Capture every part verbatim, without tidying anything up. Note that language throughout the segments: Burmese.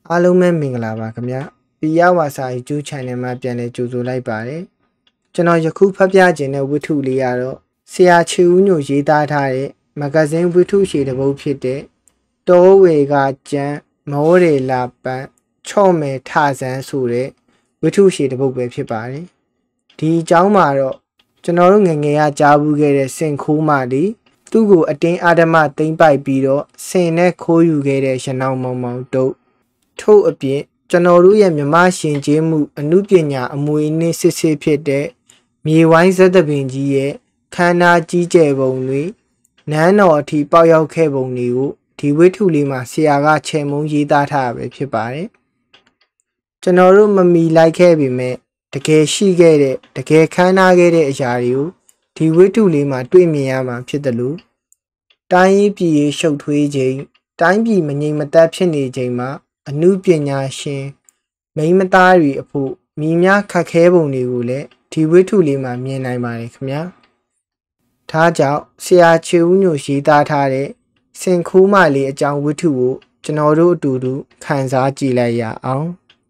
အားလုံးပဲမင်္ဂလာပါခင်ဗျာပီယဝါစာ YouTube Channel မှာပြန်လည်ကြိုဆိုလိုက်ပါတယ်ကျွန်တော်ယခုဖတ်ပြခြင်းတဲ့ဝတ္ထုလေးကတော့ဆရာချီဦးညိုရေးသားထားတဲ့မဂ္ဂဇင်းဝတ္ထုရှည်တစ်ပုဒ်ဖြစ်တဲ့တောဝေကကျန်မောရေလာပန်ချော့မယ်ထဆန်းဆိုတဲ့ဝတ္ထုရှည်တစ်ပုဒ်ပဲဖြစ်ပါတယ်ဒီအကြောင်းမှာတော့ကျွန်တော်တို့ငငယ်ကကြားဘူးခဲ့တဲ့စင်ခိုးမလေးသူ့ကိုအတင်းအာဓမသိမ့်ပိုက်ပြီးတော့ဆင်နဲ့ခိုးယူခဲ့တဲ့ရနောင်မောင်မောင်တို့ထို့အပြင်ကျွန်တော်တို့ရဲ့မြမရှင်ကျေးမှုအမှုပညာအမွေအနှစ်စစ်စစ်ဖြစ်တဲ့မြေဝိုင်းဇက်သပင်ကြီးရဲ့ခန္ဓာကြီးကျယ်ပုံတွေနန်းတော်အထိပေါက်ရောက်ခဲ့ပုံတွေကိုဒီဝတ္ထုလေးမှာဆရာကချဲ့မုံရေးသားထားတာပဲဖြစ်ပါတယ်ကျွန်တော်တို့မမီလိုက်ခဲ့ပေမဲ့တကယ်ရှိခဲ့တဲ့တကယ်ခမ်းနားခဲ့တဲ့အရာတွေကိုဒီဝတ္ထုလေးမှာတွေ့မြင်ရမှာဖြစ်တယ်လို့တိုင်းရေးပြည်ရေးရှုပ်ထွေးခြင်းတိုင်းပြည်မငြိမ်မသက်ဖြစ်နေခြင်းမှာအမှုပညာရှင်မိန်းမသားတွေအဖို့မိများခက်ခဲပုံတွေကိုလည်းဒီဝတ္ထုလေးမှာမြင်နိုင်ပါတယ်ခင်ဗျာဒါကြောင့်ဆရာချေဦးညိုရေးသားထားတဲ့စင်ခိုးမလေးအကြောင်းဝတ္ထုကိုကျွန်တော်တို့အတူတူခန်းစားကြည့်လိုက်ရအောင်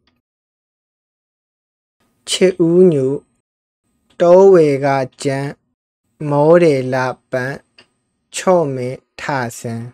ချေဦးညိုတောဝေကကျန်မောတယ်လာပန်ချော့မယ်ထဆန်း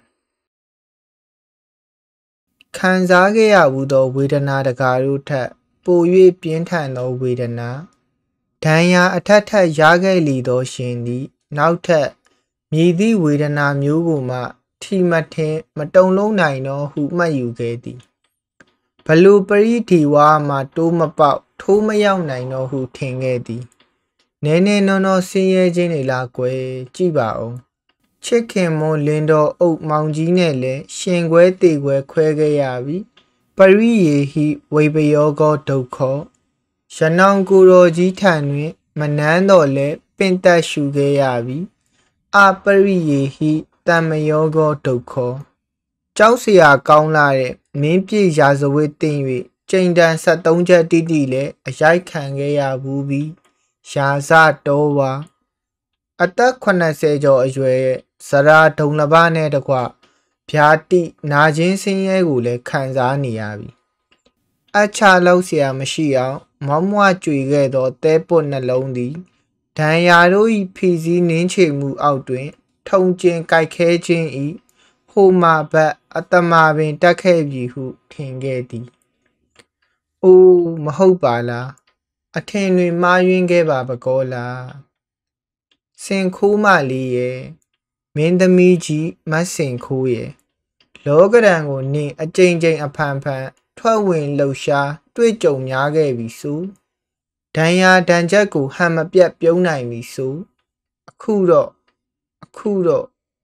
ခံစားခဲ့ရဘူးသောဝေဒနာတကားတို့ထက်ပို၍ပြင်းထန်သောဝေဒနာဒဏ်ရာအထက်ထက်ရခဲ့လီသောရှင်သည်နောက်ထပ်မြည်သည့်ဝေဒနာမျိုးကိုမှထိမထင်မတုံလုံးနိုင်သောဟုမှတ်ယူခဲ့သည်ဘလူပရိဒီဝါမှတိုးမပေါက်ထိုးမရောက်နိုင်သောဟုထင်ခဲ့သည်နည်းနည်းနောနောဆင်းရဲခြင်းတွေလားကွယ်ကြည့်ပါဦးချစ်ခင်မွန်လင်းတော်အုပ်မောင်ကြီးနဲ့လည်းရှင်ခွဲတေခွဲခွဲခဲ့ရပြီပရိယေဟိဝိပယောကောဒုက္ခရနောင်ကိုတော်ကြီးထံတွင်မနန်းတော်လည်းပင်တက်ရှုခဲ့ရပြီအပရိယေဟိတမယောကောဒုက္ခကြောက်เสียကောင်းလာတဲ့မင်းပြည့်ရာဇဝတ်တင်၍ကျိန်တန်ဆက်သုံးချက်တိတိလည်းအရိုက်ခံခဲ့ရဘူးပြီရာဇတော်ဝါအသက်ခုနှစ်ဆယ်ကျော်အရွယ်ရဲ့ဇရာဒုံလဘနဲ့တကွဗျာတိနာချင်းဆင်းရဲကိုလည်းခံစားနေရပြီအချလောက်เสียမရှိအောင်မောင်းမွကြွေခဲ့သောတဲပွတ်နှလုံးသည်ဒဏ်ရာတို့၏ဖီစည်းနင်းချေမှုအောက်တွင်ထုံကျင်ကြိုက်ခဲခြင်း၏ဟိုမာဘတ်အတမပင်တက်ခဲ့ပြီဟုထင်ခဲ့သည်။အိုးမဟုတ်ပါလားအထင်တွင်မှားယွင်းခဲ့ပါပကောလားစင်ခိုးမလေးရဲ့မင်းသမီးကြီးမတ်စင်ခိုးရဲ့လောကရန်ကိုနင်အကြိမ်ကြိမ်အဖန်ဖန်ထွက်ဝင်လှုပ်ရှားတွေ့ကြုံများခဲ့ပြီဆိုဒဏ်ရာဒဏ်ချက်ကိုဟန်မပြတ်ပြုံးနိုင်ပြီဆိုအခုတော့အခုတော့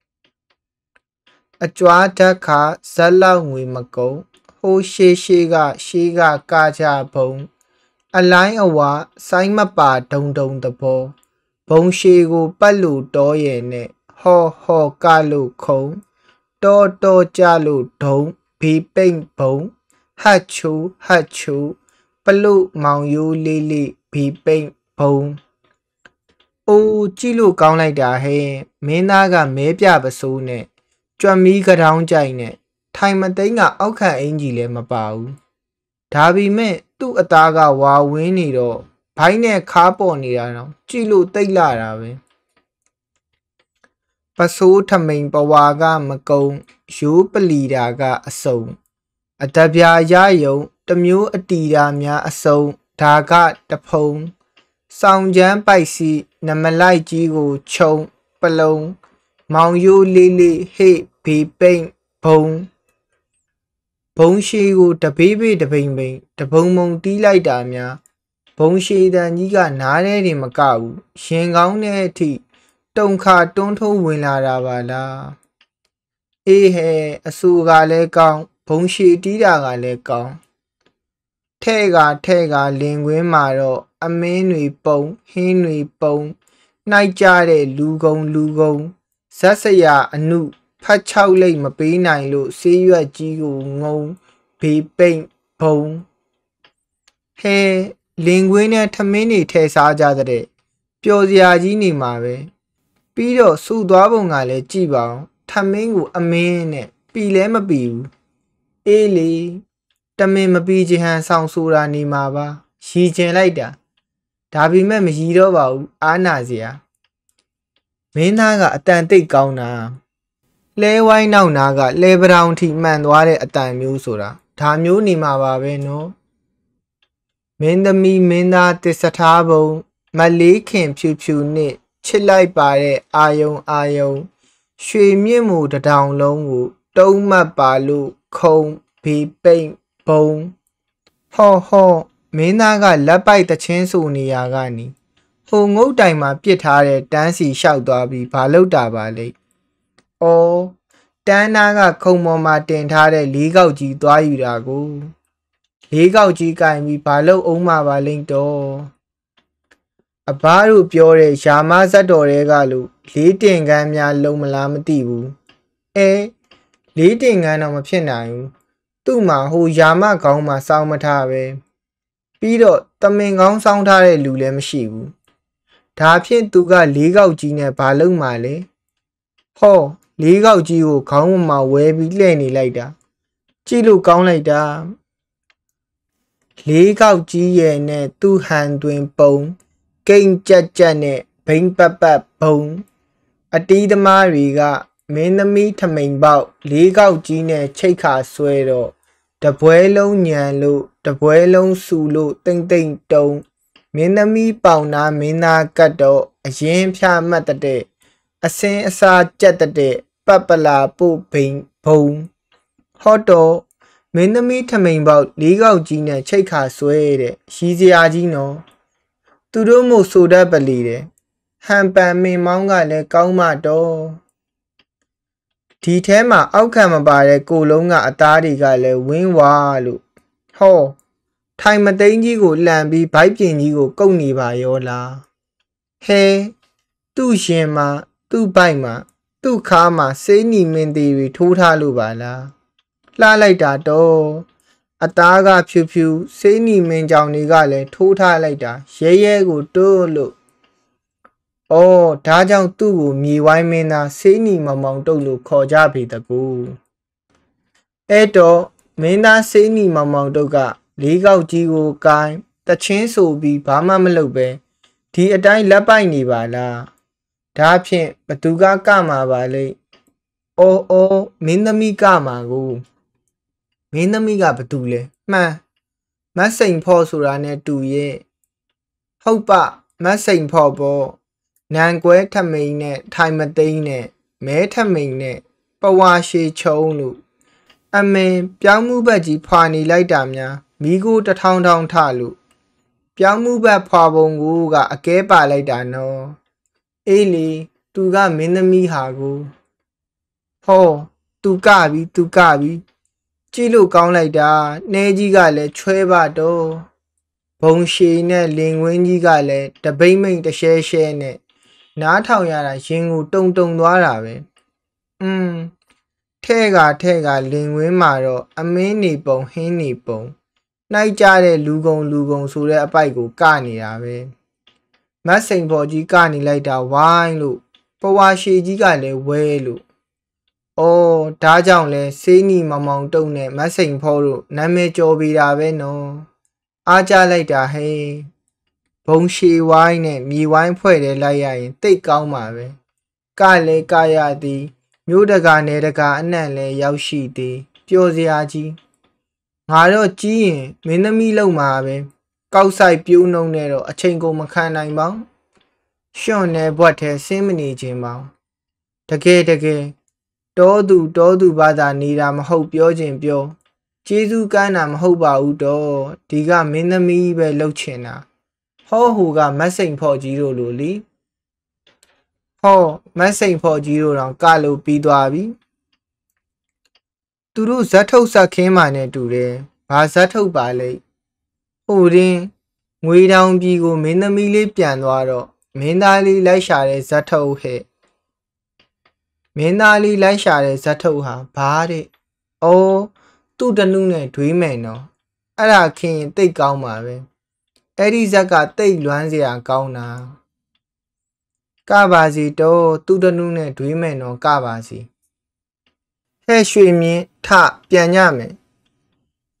အကြွားဓာတ်ခါဇက်လောက်ငွေမကုန်ဟိုရှေးရှေးကရှေးကကာကြဘုံအလိုင်းအဝါဆိုင်းမပါဒုံဒုံသဘောဘုံရှေကိုပတ်လို့တောရဲ့နဲ့ဟောဟောကလို့ခုံတောတောကြလို့ဒုံဘီပိန့်ဘုံဟတ်ချူဟတ်ချူပလို့မောင်ရိုးလေးလေးဘီပိန့်ဘုံအိုးကြည့်လို့ကောင်းလိုက်တာဟဲ့မင်းသားကမဲပြပစိုးနဲ့ကြွမီးကတောင်းကြိုင်နဲ့ထိုင်မသိန်းကအောက်ခံအင်ကြီးလည်းမပါဘူးဒါပေမဲ့သူ့အသားကဝါဝင်းနေတော့ဘိုင်းနဲ့ခါပေါ်နေတာတော့ကြည့်လို့တိတ်လာတာပဲပစိုးထမိန်ပဝါကမကုံရိုးပလီတာကအစုံအတပြာရယုံတမျိုးအတီတာများအစုံဒါကတဖုံဆောင်ချမ်းပိုက်စီနမလိုက်ကြီးကိုခြုံပလုံမောင်ရိုးလေးလေးဟေ့ဘေးပိန့်ဘုံဘုံရှိကိုတပေးပေးတပိန်ပိန်တပုံမုံတီးလိုက်တာများဘုံရှိတန်ကြီးကနားထဲတင်မကဘူးရင်ကောင်းတဲ့အထိတုံခါတွန်းထိုးဝင်လာတာပါလားအေးဟဲအဆူကလည်းကောင်းဘုံရှိတီးတာကလည်းကောင်းထဲ့ကထဲ့ကလင်ကွင်းမှာတော့အမင်းတွေပုံဟင်းတွေပုံနှိုက်ကြတဲ့လူကုံလူကုံဇက်စရာအနုဖတ်ချောက်လိတ်မပေးနိုင်လို့ဆေးရွက်ကြီးကိုငုံဘေးပိန့်ဘုံဟဲလင်ကွင်းနဲ့ထမင်းတွေထဲစားကြတဲ့ပျော်စရာကြီးနေမှာပဲပြီးတော့စူသွားပုံကလည်းကြည့်ပါအောင်ထမင်းကိုအမင်းနဲ့ပြီလဲမပြီဘူးအေးလေတမင်မပီချင်ဟန်ဆောင်ဆိုတာနေမှာပါရီကျင်လိုက်တာဒါပေမဲ့မရီတော့ပါဘူးအားနာစရာမင်းသားကအတန်တိတ်ကောင်းတာလဲဝိုင်းနောက်နာကလဲပတောင်ထိမှန်သွားတဲ့အတန်မျိုးဆိုတာဒါမျိုးနေမှာပါပဲနော်မင်းသမီးမင်းသားတစ္ဆထားပုံမလေးခင်ဖြူဖြူနဲ့ချစ်လိုက်ပါတဲ့အာယုံအာယုံရွှေမြင့်မှုတထောင်လုံးကိုတုံးမှတ်ပါလို့ခုံဘီပိန်ဘုံဟောဟောမင်းသားကလက်ပိုက်တချင်းဆိုနေရကနေဟိုငုတ်တိုင်မှာပြစ်ထားတဲ့တန်းစီလျှောက်သွားပြီးဘာလုပ်တာပါလဲ။အော်တန်းနာကခုံပေါ်မှာတင်ထားတဲ့လေးကောက်ကြီးသွားယူတာကိုလေးကောက်ကြီးကင်ပြီးဘာလုပ်အောင်မှာပါလိမ့်တော့။အဘတို့ပြောတဲ့ရာမဇတ်တော်တွေကလို့လေးတင်ကန်းများလုံးမလားမသိဘူး။အဲလေးတင်ကန်းတော့မဖြစ်နိုင်ဘူး။သူ့မှာဟိုရာမကောင်းမှာစောင်းမထားပဲ။ပြီးတော့တမင်ကောင်းစောင်းထားတဲ့လူလည်းမရှိဘူး။ဒါဖြင့်သူကလေးကောက်ကြီးနဲ့ဘာလုပ်မှာလဲဟောလေးကောက်ကြီးကိုခေါင်းမှာဝဲပြီးလှည့်နေလိုက်တာကြည့်လို့ကောင်းလိုက်တာလေးကောက်ကြီးရဲ့နဲ့သူ့ဟန်တွင်ပုံကိန်းကြက်ကြက်နဲ့ဘိန်းပတ်ပတ်ဘုံအတီးသမားတွေကမင်းသမီးထမိန်ပေါက်လေးကောက်ကြီးနဲ့ချိတ်ခါဆွဲတော့တပွဲလုံးညံလို့တပွဲလုံးဆူလို့တိမ့်တိမ့်တုံမင်းသမီးပေါင်နာမင်းသားကတ်တော့အရင်ဖြာမှတ်တဲ့အစင်းအစာကြက်တဲ့ပပလာပုတ်ဘိန်ဘုံဟော့တော့မင်းသမီးထမိန်ပေါက်လေးကောက်ကြီးနဲ့ချိတ်ခါဆွဲတဲ့ရီစရာကြီးနော်သူတို့မို့ဆိုတတ်ပလီတယ်ဟန်ပန်မင်းမောင်းကလည်းကောင်းမတော့ဒီထဲမှာအောက်ခံမပါတဲ့ကိုလုံးကအသားတွေကလည်းဝင်းဝါလို့ဟောထိုင်မသိန်းကြီးကိုလှန်ပြီးဗိုက်ပြင်ကြီးကိုကုတ်နေပါရောလားဟဲသူ့ရှင်မှာသူ့ဘိုက်မှာသူ့ခါမှာစေးနီမင်းသေးတွေထိုးထားလို့ပါလားလှလိုက်တာတော့အသားကဖြူဖြူစေးနီမင်းကြောင်တွေကလည်းထိုးထားလိုက်တာရဲရဲကိုတိုးလို့အော်ဒါကြောင့်သူ့ကိုမြေဝိုင်းမင်းသားစေးနီမောင်မောင်တုတ်လို့ခေါ်ကြပေတကူအဲ့တော့မင်းသားစေးနီမောင်မောင်တုတ်ကလေးကောက်ကြီးကိုကိုင်းတချင်းဆိုပြီးဘာမှမလုပ်ပဲဒီအတိုင်းလက်ပိုက်နေပါလားဒါဖြင့်ဘသူကကမှာပါလိမ့်အော်အော်မင်းသမီးကမှာကိုမင်းသမီးကဘသူလဲမှန်မတ်စိန်ဖော့ဆိုတာနဲ့တူရဲ့ဟုတ်ပမတ်စိန်ဖော့ပေါ့နန်ကွဲထမိန်နဲ့ထိုင်မသိန်းနဲ့မဲထမိန်နဲ့ပဝါရှေချုံလို့အမင်ပြောင်းမှုဘက်ကြီးဖွာနေလိုက်တာများမိကိုတထောင်ထောင်ထလို့ပြောင်းမှုဘက်ဖွာပုံကိုကအကဲပါလိုက်တာနော်အေးလေသူကမင်းသမီးဟာကိုဟောသူကပြီသူကပြီကြည့်လို့ကောင်းလိုက်တာနှဲကြီးကလည်းချွဲပါတော့ဘုံရှည်နဲ့လင်ဝင်းကြီးကလည်းတပိမ့်မိန်တရှဲရှဲနဲ့နားထောင်ရတာရင်ကိုတုံတုံသွားတာပဲอืมထဲကထဲကလင်ဝင်းမှာတော့အမင်းနေပုံဟင်းနေပုံနှိုက်ကြတဲ့လူကုံလူကုံဆိုတဲ့အပိုက်ကိုကနေတာပဲမတ်စိန်ဖော်ကြီးကနေလိုက်တာဝိုင်းလို့ပဝါရှည်ကြီးကလည်းဝဲလို့အော်ဒါကြောင့်လဲစေးနီမောင်မောင်တုံနဲ့မတ်စိန်ဖော်တို့နာမည်ကျော်ပေးတာပဲနော်အားကြလိုက်တာဟဲ့ဘုံရှည်ဝိုင်းနဲ့မြေဝိုင်းဖွဲ့တယ်လိုက်ရရင်တိတ်ကောင်းပါပဲကလဲကရသည်မြို့တကာနယ်တကာအနှံ့လဲရောက်ရှိသည်ပျော်စရာကြီးငါတော့ကြီးရင်မင်းသမီးလုံမှာပဲကောက်ဆိုင်ပြိုးနှုံနဲ့တော့အချိန်ကုန်မခံနိုင်ပါဘူးရှွန့်နေဘွက်ထဲဆင်းမနေခြင်းပါတကယ်တကယ်တောသူတောသူဘာသာနေတာမဟုတ်ပြောခြင်းပြောကျေးဇူးကမ်းတာမဟုတ်ပါဘူးတော့ဒီကမင်းသမီးပဲလှုပ်ချင်တာဟောဟူကမတ်စိန်ဖော်ကြီးတို့လိုလीဟောမတ်စိန်ဖော်ကြီးတို့တောင်ကလို့ပြီးသွားပြီသူတို့ဇက်ထုတ်ဆက်ခင်းမှနဲ့တူတယ်ဘာဇက်ထုတ်ပါလဲဟိုရင်ငွေတောင်ပြည်ကိုမင်းသမီးလေးပြန်သွားတော့မင်းသားလေးလိုက်ရှာတဲ့ဇက်ထုတ်ဟဲ့မင်းသားလေးလိုက်ရှာတဲ့ဇက်ထုတ်ဟာဘာတဲ့အော်သူ့တနုနဲ့ဒွေးမယ်နော်အဲ့ဒါခင်ရင်တိတ်ကောင်းပါပဲအဲ့ဒီဇက်ကတိတ်လွမ်းစရာကောင်းတာကပါစီတော့သူ့တနုနဲ့ဒွေးမယ်နော်ကပါစီဟဲ့ရွှေမြင့်ထပြန်ညမယ်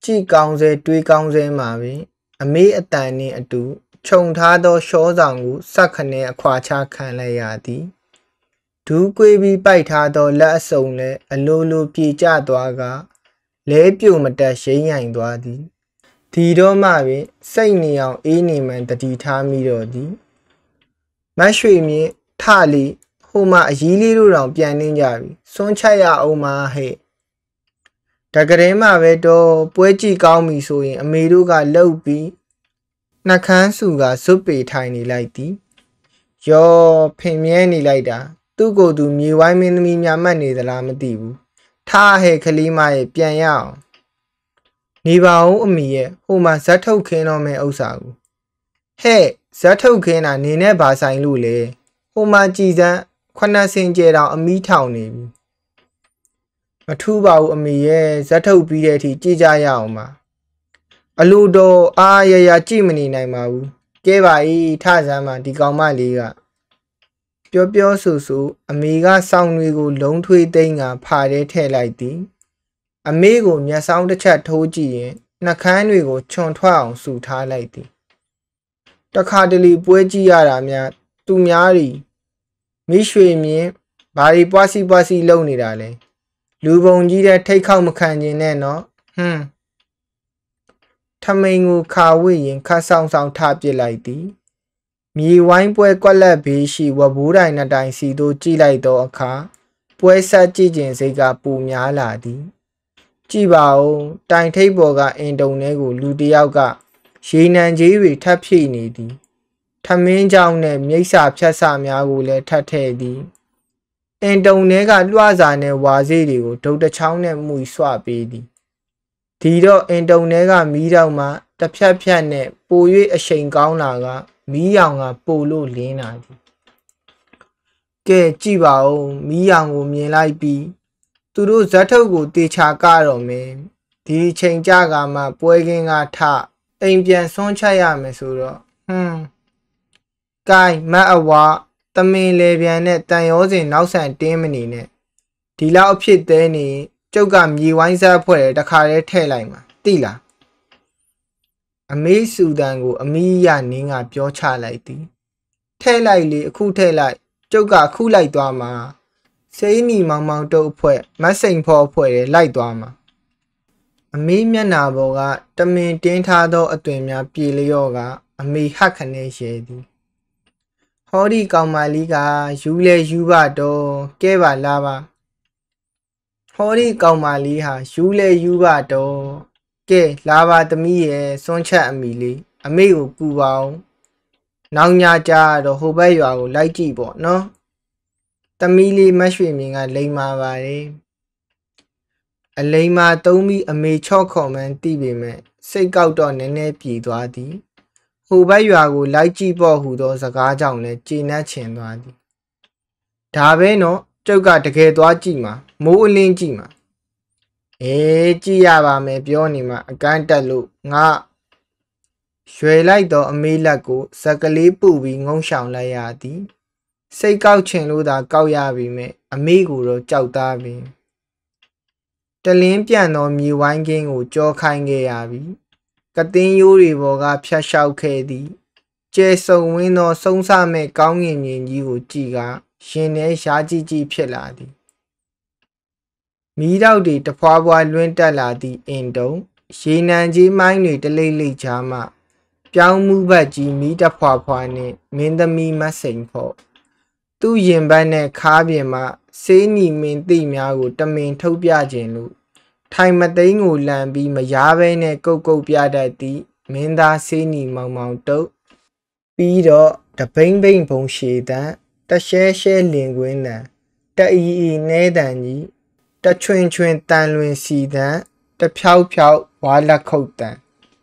ကြည်ကောင်းစေတွေးကောင်းစေမှာပင်အမေအတန်နှင့်အတူခြုံထားသောရှောဆောင်ကိုစက္ခနဲအခွာချခံလိုက်ရသည်ဒူးကွေးပြီးပိုက်ထားသောလက်အစုံလည်းအလိုလိုပြေကျသွားကလဲပြုတ်မတက်ရိမ့်ရိုင်သွားသည်ဒီတော့မှပင်စိတ်နေအောင်အေးနေမှန်တတိထားမိတော့သည်မတ်ရွှေမြင့်ထလီဟိုမှာအကြီးလေးတို့တောင်ပြန်နေကြပြီစွန်းချက်ရအောင်မဟဲ့တကယ်မှပဲတော့ပွဲကြည့်ကောင်းပြီဆိုရင်အမေတို့ကလှုပ်ပြီးနှခမ်းစုကဇွတ်ပေထိုင်နေလိုက်သည်ယောဖင်မြဲနေလိုက်တာသူ့ကိုယ်သူမြေဝိုင်းမင်းသမီးများမှတ်နေသလားမသိဘူးထားဟဲ့ကလေးမရဲ့ပြန်ရအောင်နေပါဦးအမေရဲ့ဟိုမှာဇက်ထုတ်ခင်းတော့မယ်ဥစ္စာကိုဟဲ့ဇက်ထုတ်ခင်းတာနေနဲ့ဘာဆိုင်လို့လဲဟိုမှာကြည်စမ်းခုနှစ်စင်ကျဲတောင်အမီးထောင်နေပြီမထူးပါဘူးအမေရဲ့ဇက်ထုတ်ပြီးတဲ့အထိကြည်ကြရအောင်ပါအလိုတော်အားရရကြည့်မနေနိုင်ပါဘူးကဲပါ၏ထစမ်းမှာဒီကောင်မလေးကပြောပြောဆိုဆိုအမေကစောင်းတွေကိုလုံးထွေးသိမ်းကဖာထဲထည့်လိုက်သည်အမေကိုမျက်စောင်းတစ်ချက်ထိုးကြည့်ရင်နှကန်းတွေကိုခြုံထွက်အောင်ဆူထားလိုက်သည်တခါတလေပွဲကြည့်ရတာများသူများတွေမိရွှေမြင့်ဘာတွေပွားစီပွားစီလုံနေတာလဲလူပုံကြီးတဲ့ထိတ်ခေါက်မခံခြင်းနဲ့နော်ဟွန်းထမိန်ကိုခါဝိရင်ခတ်ဆောင်ဆောင်ထပစ်လိုက်သည်မြေဝိုင်းပွဲကွက်လက်ဘေးရှိဝဘိုးတိုင်နှစ်တိုင်စီတို့ကြည့်လိုက်သောအခါပွဲဆက်ကြည့်ခြင်းစိတ်ကပူများလာသည်ကြည့်ပါဦးတိုင်ထိပ်ပေါ်ကအင်တုံထဲကိုလူတစ်ယောက်ကရေနံကြီးတွေထပ်ဖြည့်နေသည်ထမင်းကြောင်နဲ့မြိတ်စာဖြတ်စာများကိုလည်းထပ်ထည့်သည်အင်တုံထဲကလွှစာနဲ့ဝါစေးတွေကိုဒုတ်တချောင်းနဲ့မှုဆွပေးသည်ဒီတော့အင်တုံထဲကမီးတောင်မှတစ်ဖြတ်ဖြတ်နဲ့ပို၍အရှိန်ကောင်းလာကမီးရောင်ကပိုလို့လင်းလာသည်ကဲကြည့်ပါဦးမီးရောင်ကိုမြင်လိုက်ပြီးသူတို့ဇက်ထုတ်ကိုတေချာကတော့မယ်ဒီချိန်ကြကမှပွဲကင်းကထအိမ်ပြန်ဆွန်းချက်ရမယ်ဆိုတော့ဟွန်းကိုင်းမတ်အဝါတမင်လေပြန်နဲ့တန်ရောစင်နောက်ဆန်တင်းမနေနဲ့ဒီလောက်အဖြစ်သေးနေကျုပ်ကမြေဝိုင်းစားဖွဲ့တခါတည်းထည့်လိုက်မှာတိလားအမေစူတန်ကိုအမီးရနင်းကပြောချလိုက်သည်ထဲ့လိုက်လေအခုထဲ့လိုက်ကျုပ်ကခုလိုက်သွားမှာစိမ့်နီမောင်မောင်တုပ်အဖွဲ့မတ်စိန်ဖောအဖွဲ့တွေလိုက်သွားမှာအမေမျက်နာပေါ်ကတမင်တင်းထားသောအသွင်များပြေလျော့ကအမေဟတ်ခနဲ့ရဲသည်ဟောဒီကောင်မလေးကယူလေယူပါတော့ကဲပါလားပါဟောဒီကောင်မလေးဟာယူလေယူပါတော့ကဲလာပါသမီးရဲ့စွန်းချက်အမိလေးအမေကိုကူပါအောင်နောက်ညကြတော့ဟိုဘက်ရွာကိုလိုက်ကြည့်ပေါ့နော်သမီးလေးမတ်ရွှေမြင်ကလိမ်မာပါတယ်အလိမ်မာသုံးပြီးအမေချော့ခေါ်မှန်းသိပေမဲ့စိတ်ကောက်တော့နည်းနည်းပြေသွားသည်ဟိုဘက်ရွာကိုလိုက်ကြည့်ပေါ့ဟူသောစကားကြောင့်လည်းကျေနပ်ချင်သွားသည်ဒါပဲနော်ကျုပ်ကတကယ်သွားကြည့်မှာမိုးအလင်းကြည့်မှာအေးကြည့်ရပါမယ်ပြောနေမှာအကန့်တက်လို့ငါရွယ်လိုက်တော့အမေလက်ကိုစက်ကလေးပူပြီးငုံရှောင်လိုက်ရသည်စိတ်ကောက်ချင်လို့သာကောက်ရပြီမဲ့အမေကိုတော့ကြောက်သားပြီတလင်းပြန်သောမြေဝိုင်းကင်းကိုကြောခိုင်းခဲ့ရပြီကတင်းရိုးတွေပေါ်ကဖြတ်လျှောက်ခဲ့သည်ကျဲဆုံဝင်းသောစုံစမဲ့ကောင်းငင်မြင်ကြီးကိုကြည့်ကရှင်ထဲရှားကြည့်ကြည့်ဖြစ်လာသည်မီးတောက်တွေတဖွာဖွာလွင့်တက်လာသည့်အင်တုံရေနံကြီးမိုင်းတွေတလိမ့်လိမ့်ချာမှပြောင်းမှုဘက်ကြီးမီးတဖွာဖွာနှင့်မင်းသမီးမစိန်ဖို့သူ့ရင်ဘတ်နဲ့ခါးပြင်မှစေးနီမင်းသိများကိုတမင်ထုတ်ပြခြင်းလို့ထိုင်မသိန်းကိုလန်ပြီးမရားဘဲနဲ့ကုတ်ကုတ်ပြတတ်သည့်မင်းသားစေးနီမောင်မောင်တုတ်ပြီးတော့တပိမ့်ပိမ့်ဘုံရှည်တန်တရှဲရှဲလင်ကွင်းတန်တအီအီနဲတန်ကြီးတချွင်ချွင်တန်လွင်စီတန်တဖြောက်ဖြောက်ဝါလက်ခုတ်တန်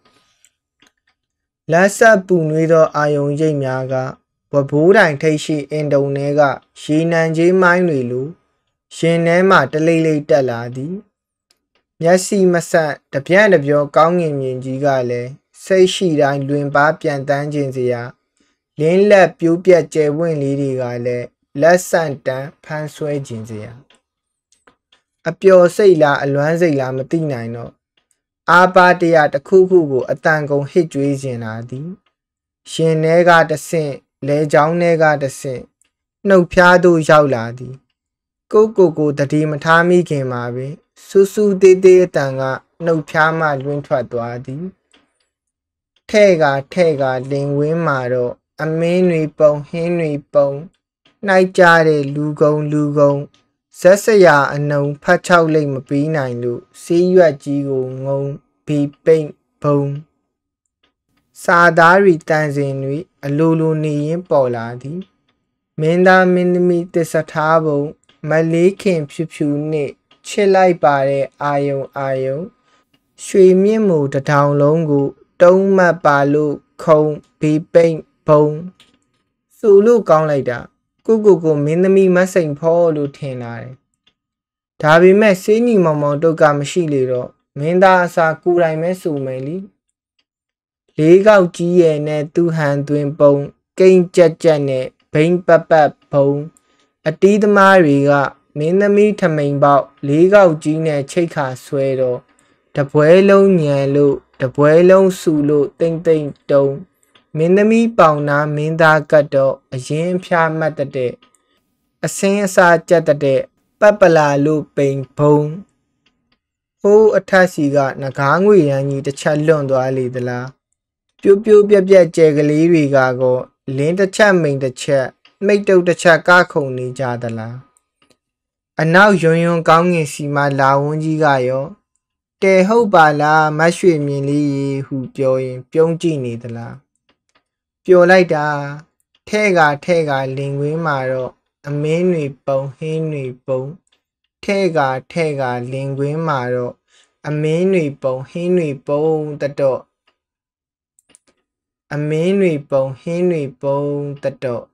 လက်ဆက်ပူနွေးသောအာယုံရိပ်များကဝဘိုးတိုင်ထိတ်ရှိအင်တုံထဲကရေနံကြီးမိုင်းတွေလိုရှင်ထဲမှတလိမ့်လိမ့်တက်လာသည်မျက်စိမဆက်တပြန့်တပြောကောင်းငင်မြင်ကြီးကလည်းစိတ်ရှိတိုင်းလွင်ပါပြန်တန်းခြင်းစရာလင်းလက်ပြိုးပြက်ကျယ်ဝင့်လေးတွေကလည်းလက်ဆန့်တန်းဖမ်းဆွဲခြင်းစရာအပျော်စိတ်လားအလွမ်းစိတ်လားမသိနိုင်တော့အာပါတရတစ်ခုခုကိုအတန်ကုန်ဟစ်ကြွေးခြင်းလာသည်ရှင်ထဲကတဆင့်လဲချောင်းထဲကတဆင့်နှုတ်ဖျားသို့ရောက်လာသည်ကိုကိုကိုတတိမထားမိခင်မှာပင်စူးစူးသေးသေးအတန်ကနှုတ်ဖျားမှလွင်ထွက်သွားသည်ထဲ့ကထဲ့ကလင်ဝင်းမှာတော့အမင်းတွေပုံဟင်းတွေပုံနှိုက်ကြတဲ့လူကုံလူကုံဇက်စရာအနုံဖတ်ချောက်လိမ့်မပြီးနိုင်လို့ဆေးရွက်ကြီးကိုငုံဘီပိန့်ဘုံစာသားတွေတန်စင်တွေအလိုလိုနေရင်ပေါ်လာသည်မင်းသားမင်းသမီးတစ္ဆထားပုံမလေးခင်ဖြူဖြူနဲ့ချစ်လိုက်ပါတဲ့အာယုံအာယုံရွှေမြင့်မို့တထောင်လုံးကိုတုံးမှတ်ပါလို့ခုံဘီပိန့်ဘုံဆိုလို့ကောင်းလိုက်တာကိုကိုကိုမင်းသမီးမစိန်ဖောလို့ထင်လာတယ်ဒါပေမဲ့စေးညီမောင်မောင်တုတ်ကမရှိလေတော့မင်းသားအစာကိုယ်တိုင်ပဲဆိုမယ်လीလေးကောက်ကြီးရဲ့နဲ့သူဟန်သွင်းပုံကိန်းကြက်ကြက်နဲ့ဘိန်းပတ်ပတ်ဘုံအတီးသမားတွေကမင်းသမီးထမိန်ပေါက်လေးကောက်ကြီးနဲ့ချိတ်ခါဆွဲတော့တပွဲလုံးညံလို့တပွဲလုံးဆူလို့တိမ့်တိမ့်တုံးမင်းသမီးပေါင်နာမင်းသားကတ်တော့အရင်ဖျားမှတ်တဲ့အစင်းအစာကြက်တဲ့ပတ်ပလာလို့ပိန်ဘုံဟိုးအထက်စီကငကားငွေရန်ကြီးတစ်ချက်လွန့်သွားလေသလားပြိုးပြိုးပြက်ပြက်ကျဲကလေးတွေကကောလင်းတစ်ချက်မိန်တစ်ချက်မိတ်တုတ်တစ်ချက်ကခုန်နေကြသလားအနောက်ယွန်းယွန်းကောင်းငင်စီမလာဝန်းကြီးကရောတဲဟုတ်ပါလားမတ်ရွှေမြင်လေးရေဟုပြောရင်ပြုံးကြည့်နေသလားပျော်လိုက်တာထဲ့ကထဲ့ကလင်ကွင်းမှာတော့အမင်းတွေပုံဟင်းတွေပုံထဲ့ကထဲ့ကလင်ကွင်းမှာတော့အမင်းတွေပုံဟင်းတွေပုံတတော့အမင်းတွေပုံဟင်းတွေပုံတတော့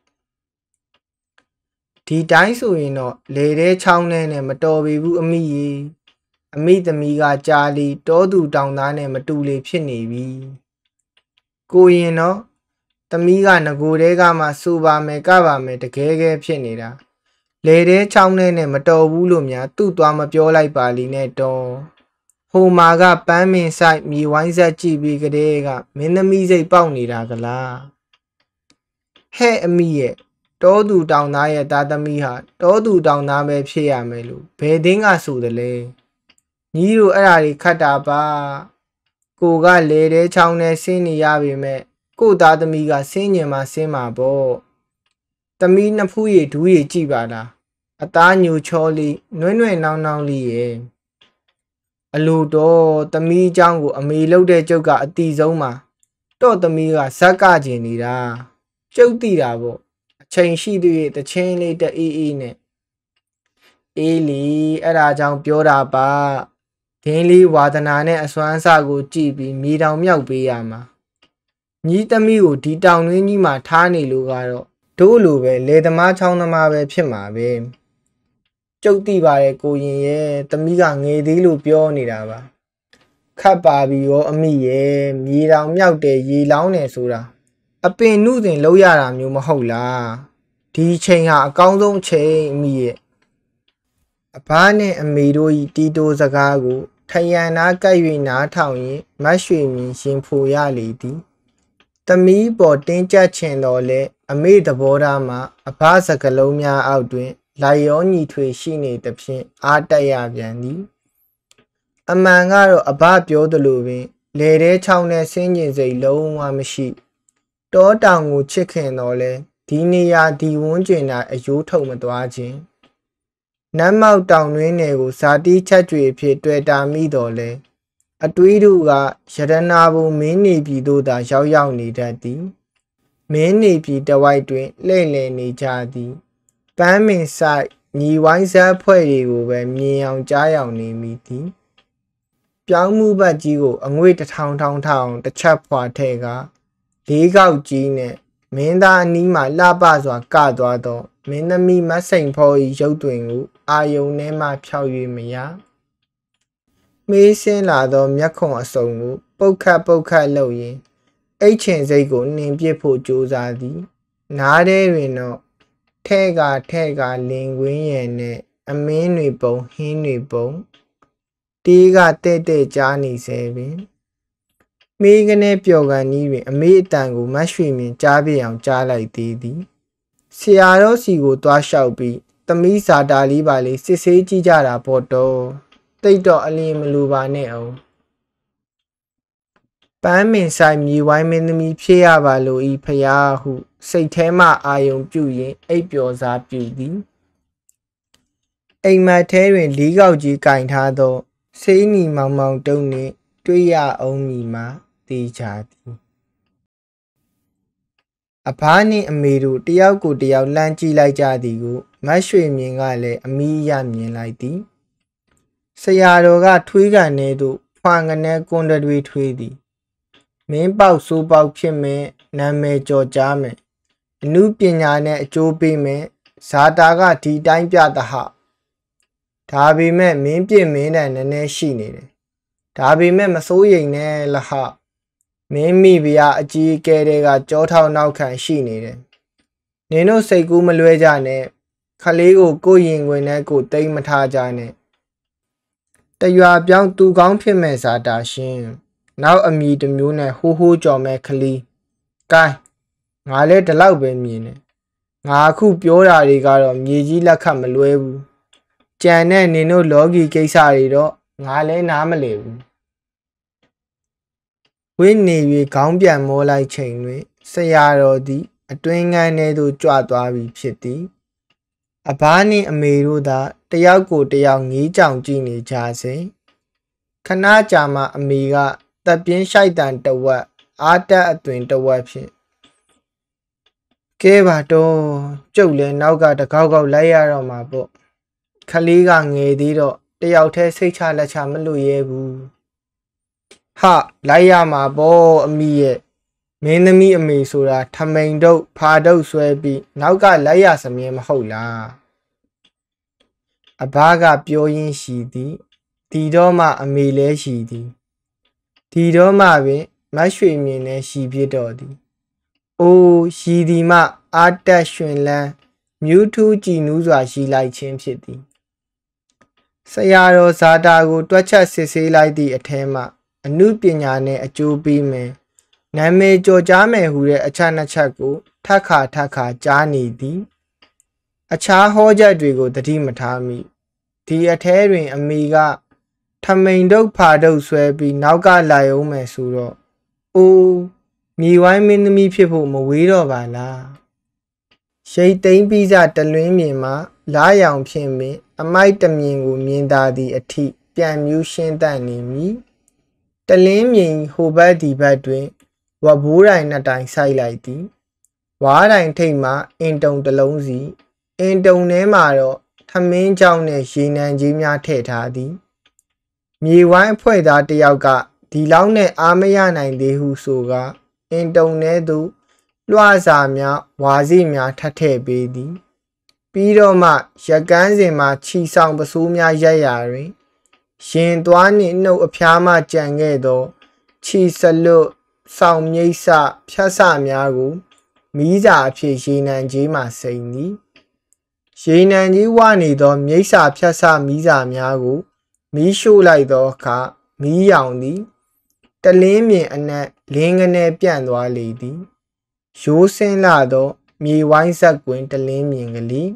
ဒီတိုင်းဆိုရင်တော့လေတဲ့ချောင်းထဲနဲ့မတော်ပြီဘူးအမိရေအမိသမီးကကြာလီတောသူတောင်သားနဲ့မတူလေဖြစ်နေပြီကိုရင်တော့သမီးကငကိုတဲကမှစူပါမယ်ကပါမယ်တကယ်ကဲဖြစ်နေတာလေတဲ့ချောင်းထဲနဲ့မတော်ဘူးလို့များသူ့သွားမပြောလိုက်ပါလိနဲ့တော့ဟိုမာကပန်းမင်ဆိုင်မြေဝိုင်းဆက်ကြည့်ပြီးကလေးကမင်းသမီးစိတ်ပေါက်နေတာကလားဟဲ့အမိရဲ့တောသူတောင်သားရဲ့သားသမီးဟာတောသူတောင်သားပဲဖြစ်ရမယ်လို့ဘယ်တင်းကဆိုတယ်လဲညီတို့အဲ့ဓာတွေခတ်တာပါကိုကလေတဲ့ချောင်းနဲ့ဆင်းနေရပေမဲ့ကိုသားသမီးကဆင်းညင်မှဆင်းမှာပေါ့သမီးနှစ်ဖူးရည်ဒူးရည်ကြည့်ပါလားအသားညိုချောလေးနွဲ့နွဲ့နောင်းနောင်းလေးရဲ့အလိုတော့သမီးเจ้าကိုအမေလုပ်တဲ့ကျုပ်ကအတီဆုံးမှာတော့သမီးကဇက်ကကျင်နေတာကျုပ်သိတာပေါ့အချိန်ရှိသေးရဲ့တချင်းလေးတအေးအေးနဲ့အေးလီအဲ့ဒါကြောင့်ပြောတာပါဒင်းလေးဝါသနာနဲ့အစွမ်းအစကိုကြည့်ပြီးမြေတောင်မြောက်ပေးရမှာညီသမီးကိုဒီတောင်တွင်းကြီးမှာထားနေလို့ကတော့တို့လိုပဲလေသမားချောင်းသမားပဲဖြစ်မှာပဲကျုပ်သိပါတယ်ကိုရင်ရဲ့သမီးကငယ်သေးလို့ပြောနေတာပါခတ်ပါပြီရောအမိရဲ့မြေတောင်မြောက်တယ်ရေလောင်းတယ်ဆိုတာအပင်နုစဉ်လောက်ရတာမျိုးမဟုတ်လားဒီချိန်ဟာအကောင်းဆုံးချိန်အမိရဲ့အဘနဲ့အမေတို့ဤတီတိုစကားကိုထယံနာကပ်၍နားထောင်ရင်မတ်ရွှေမြင်ရှင်ဖိုရလေသည်သမီးပေါ်တင်းကြပ်ချင်တော်လဲအမေသဘောထားမှာအဘစကလုံးများအောက်တွင်လိုက်ရောညီထွေရှိနေသဖြင့်အားတက်ရပြန်သည်အမှန်ကတော့အဘပြောသလိုပင်လေထဲချောင်းနဲ့ဆင်းကျင်စိတ်လုံးဝမရှိတောတောင်ကိုချစ်ခင်တော်လဲဒီနေရာဒီဝန်းကျင်၌အယိုးထုတ်မသွားခြင်းနမ်းမောက်တောင်တွင်းနယ်ကိုဇာတိချက်ကြွေဖြစ်တွေ့တာမိတော်လဲအတွေးတို့ကရတနာဘုံမင်းနေပြည်သို့သာရောက်ရောက်နေတတ်သည်မင်းနေပြည်တဝိုက်တွင်လှည့်လည်နေကြသည်ပန်းမင်ဆိုင်ညီဝိုင်းစားဖွဲ့တွေကိုပဲမြင်အောင်ကြားရောက်နေမိသည်ပြောင်းမှုဘတ်ကြီးကိုအငွေ့တထောင်ထောင်ထောင်တစ်ချက်ဖွာထဲကလေးကောက်ကြီးနဲ့မင်းသားအနီးမှလှပစွာကသွားသောမင်းသမီးမတ်စိန်ဖော်၏ရုပ်တွင်ကိုအာယုန်ထဲမှဖြောက်၍မရမေးဆင်းလာသောမျက်ခွန်အစုံကိုပုတ်ခတ်ပုတ်ခတ်လုပ်ရင်းအိတ်ချင်စိတ်ကိုနှင်ပစ်ဖို့ကြိုးစားသည်နားထဲတွင်တော့ထဲ့ကထဲ့ကလင်ကွင်းရည်နဲ့အမင်းတွေပုံဟင်းတွေပုံတေးကတဲ့တဲ့ကြားနေစေပင်မေးကနေပျော်ကန်ကြီးတွင်အမေအတန်ကိုမတ်ရွှေမြင်ကြားပြအောင်ကြားလိုက်သေးသည်ဆရာတော်စီကိုတွားလျှောက်ပြီးသမီးဇာတာလေးပါလေးစစ်ဆေးကြည့်ကြတာပေါ့တော့တိတ်တော့အလင်းမလိုပါနဲ့အောင်ပန်းမင်ဆိုင်မြေဝိုင်းမင်းသမီးဖြစ်ရပါလို့ဤဖရာဟုစိတ်ထဲမှအာယုံပြုရင်အိပ်ပျော်စားပြုသည်အိမ်မက်ထဲတွင်လေးကောက်ကြီးကင်ထားသောစိမ့်နီမောင်မောင်တုံးနှင့်တွေ့ရအောင်မီမှာတေးချသည်အဖားနှင့်အမေတို့တယောက်ကိုတယောက်လှမ်းကြည့်လိုက်ကြသည်ကိုမတ်ရွှေမြင်ကလည်းအမီးရမြင်လိုက်သည်ဆရာတော်ကထွေးကန်ထဲသို့ဖွာငနဲကွန်တတွေထွေးသည်မင်းပေါက်စိုးပေါက်ဖြစ်မယ်နာမည်ကျော်ကြားမယ်အမှုပညာနဲ့အကျိုးပေးမယ်ဇာတာကဒီတိုင်းပြသဟဒါပေမဲ့မင်းပြစ်မင်းတန်နည်းနည်းရှိနေတယ်ဒါပေမဲ့မစိုးရိမ်နဲ့လဟမင်းမိဖုရားအကြီးအကဲတွေကကြောထောက်နောက်ခံရှိနေတယ်နင်တို့စိတ်ကူးမလွဲကြနဲ့ခလေးကိုကိုရင်ခွင်နဲ့ကိုတိမ်မထားကြနဲ့တရွာပြောင်းသူကောင်းဖြစ်မဲ့ဇာတာရှင်နောက်အမိတစ်မျိုးနဲ့ဟိုးဟိုးကြော်မဲ့ခလီကိုင်းငါလည်းဒီလောက်ပဲမြင်တယ်ငါအခုပြောတာတွေကတော့မြေကြီးလက်ခတ်မလွဲဘူးကြံတဲ့နင်တို့လောကီကိစ္စတွေတော့ငါလည်းနားမလည်ဘူးဝိနေ၍ခေါင်းပြန်မောလိုက်ချိန်တွင်ဆရာတော်သည်အတွင်းငန်းထဲသို့ကြွသွားပြီဖြစ်သည်အဘနှင့်အမေတို့သာတယောက်ကိုတယောက်ငေးကြောင်ကြည့်နေကြစဉ်ခဏကြာမှအမေကတပ်ပြင်းရှိုက်တန်တဝက်အာတက်အသွင်တဝက်ဖြင့်ကဲပါတော့ကျုပ်လည်းနောက်ကတကောက်ကောက်လိုက်ရတော့မှာပေါ့ခလေးကငယ်သေးတော့တယောက်တည်းစိတ်ချလက်ချမလို့ရဲဘူးဟာလိုက်ရမှာပေါ့အမိရဲ့မင်းသမီးအမေဆိုတာထမိန်တုတ်ဖာတုတ်ဆွဲပြီးနောက်ကလိုက်ရစမြဲမဟုတ်လားအဘကပြောရင်းရှိသည်ဒီတော့မှအမေလဲရှိသည်ဒီတော့မှပင်မတ်ရွှေမြင်နဲ့ရှိဖြစ်တော်သည်အိုးရှိသည်မှအာတက်ရွှင်လန်းမြူးထူးကြည်နူးစွာရှိလိုက်ခြင်းဖြစ်သည်ဆရာတော်ဇာတာကိုတွက်ချက်စစ်ဆေးလိုက်သည့်အထဲမှအမှုပညာနဲ့အကျိုးပေးမယ်နာမည်ကျော်ကြားမယ်ဟူတဲ့အချက်နှစ်ချက်ကိုထပ်ခါထပ်ခါကြားနေသည်အခြားဟောချက်တွေကိုသတိမထားမိဒီအထဲတွင်အမိကထမိန်တုတ်ဖာတုတ်ဆွဲပြီးနောက်ကလာရုံမယ်ဆိုတော့အိုးမြေဝိုင်းမင်းသမီးဖြစ်ဖို့မဝေးတော့ပါလားရိတ်သိမ်းပြီးစတလွင်းမြင်မှာလားရောင်ဖြင့်ပင်အမိုက်တမြင်ကိုမြင်သာသည့်အထိပြန်မြူးရှင်းတတ်နေမည်တလင်းမြင်ဟိုဘက်ဒီဘက်တွင်ဝဘိုးတိုင်နှစ်တိုင်စိုက်လိုက်သည်ဝါးတိုင်ထိပ်မှာအင်တုံတစ်လုံးစီအင်တုံထဲမှာတော့ထမင်းကြောင်းနဲ့ရေနံကြီးများထည့်ထားသည်မြေဝိုင်းအဖွဲ့သားတယောက်ကဒီလောက်နဲ့အားမရနိုင်သေးဟုဆိုကအင်တုံထဲသို့လွှစာများဝါစီများထပ်ထည့်ပေးသည်ပြီးတော့မှရကန်းစင်မှာခြီဆောင်ပစိုးများရက်ရာတွင်ရင်သွားနှင့်နှုတ်အဖျားမှကြံခဲ့သောခြီစလွတ်ဆောင်မြိတ်စဖြတ်စများကိုမီးစာအဖြစ်ရေနံကြီးမှစိမ့်သည်ရေနံကြီးဝနေသောမြိတ်စာဖြတ်စမီးစာများကိုမီးရှို့လိုက်သောအခါမီးရောင်သည်တလင်းမြင်အနက်လင်းကနေပြန့်သွားလေသည်ရိုးစင်းလာသောမြေဝိုင်းဆက်ကွင်းတလင်းမြင်ကလေး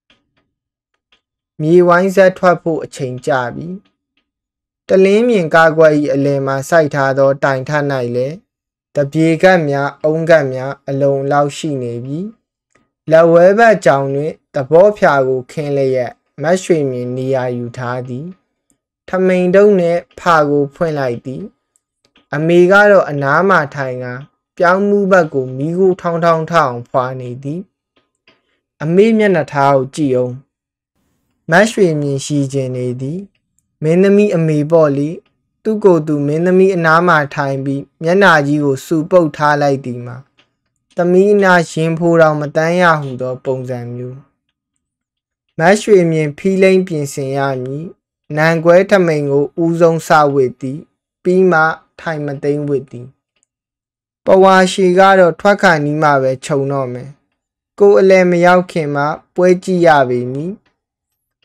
မြေဝိုင်းဆက်ထွက်ဖို့အချိန်ကြပြီတလင်းမြင်ကားကွက်၏အလယ်မှာစိုက်ထားသောတိုင်ထ၌လည်းတပြေကတ်များအုံးကတ်များအလုံးလောက်ရှိနေပြီလက်ဝဲဘက်ကြောင်တွင်သဘောဖြာကိုခင်းလျက်မတ်ရွှေမြင်နေရာယူထားသည်ထမိန်တုံးနှင့်ဖာကိုဖွင့်လိုက်သည်အမေကတော့အနားမှထိုင်ကပြောင်းမှုဘက်ကိုမိကိုထောင်းထောင်းထောင်းဖွာနေသည်အမေမျက်နှာထားကိုကြည့်အောင်မတ်ရွှေမြင်ရှိခြင်းနေသည်မင်းသမီးအမေပေါ့လေသူ့ကိုယ်သူမင်းသမီးအနားမှထိုင်ပြီးမျက်နှာကြီးကိုစူပုတ်ထားလိုက်သည်မှာသမီးအနာရင်ဖိုးတော်မတန်းရဟုသောပုံစံမျိုးမတ်ရွှေမြင်ဖီးလိမ့်ပြင်ဆင်ရမည်နံကွဲထမိန်ကိုဦးဆုံးစဝစ်သည်ပြီးမှထိုင်မသိမ့်ဝစ်သည်ပဝါရှီကတော့ထွက်ခါနီးမှပဲခြုံတော့မယ်ကိုအလဲမရောက်ခင်မှပွဲကြည့်ရပေမည်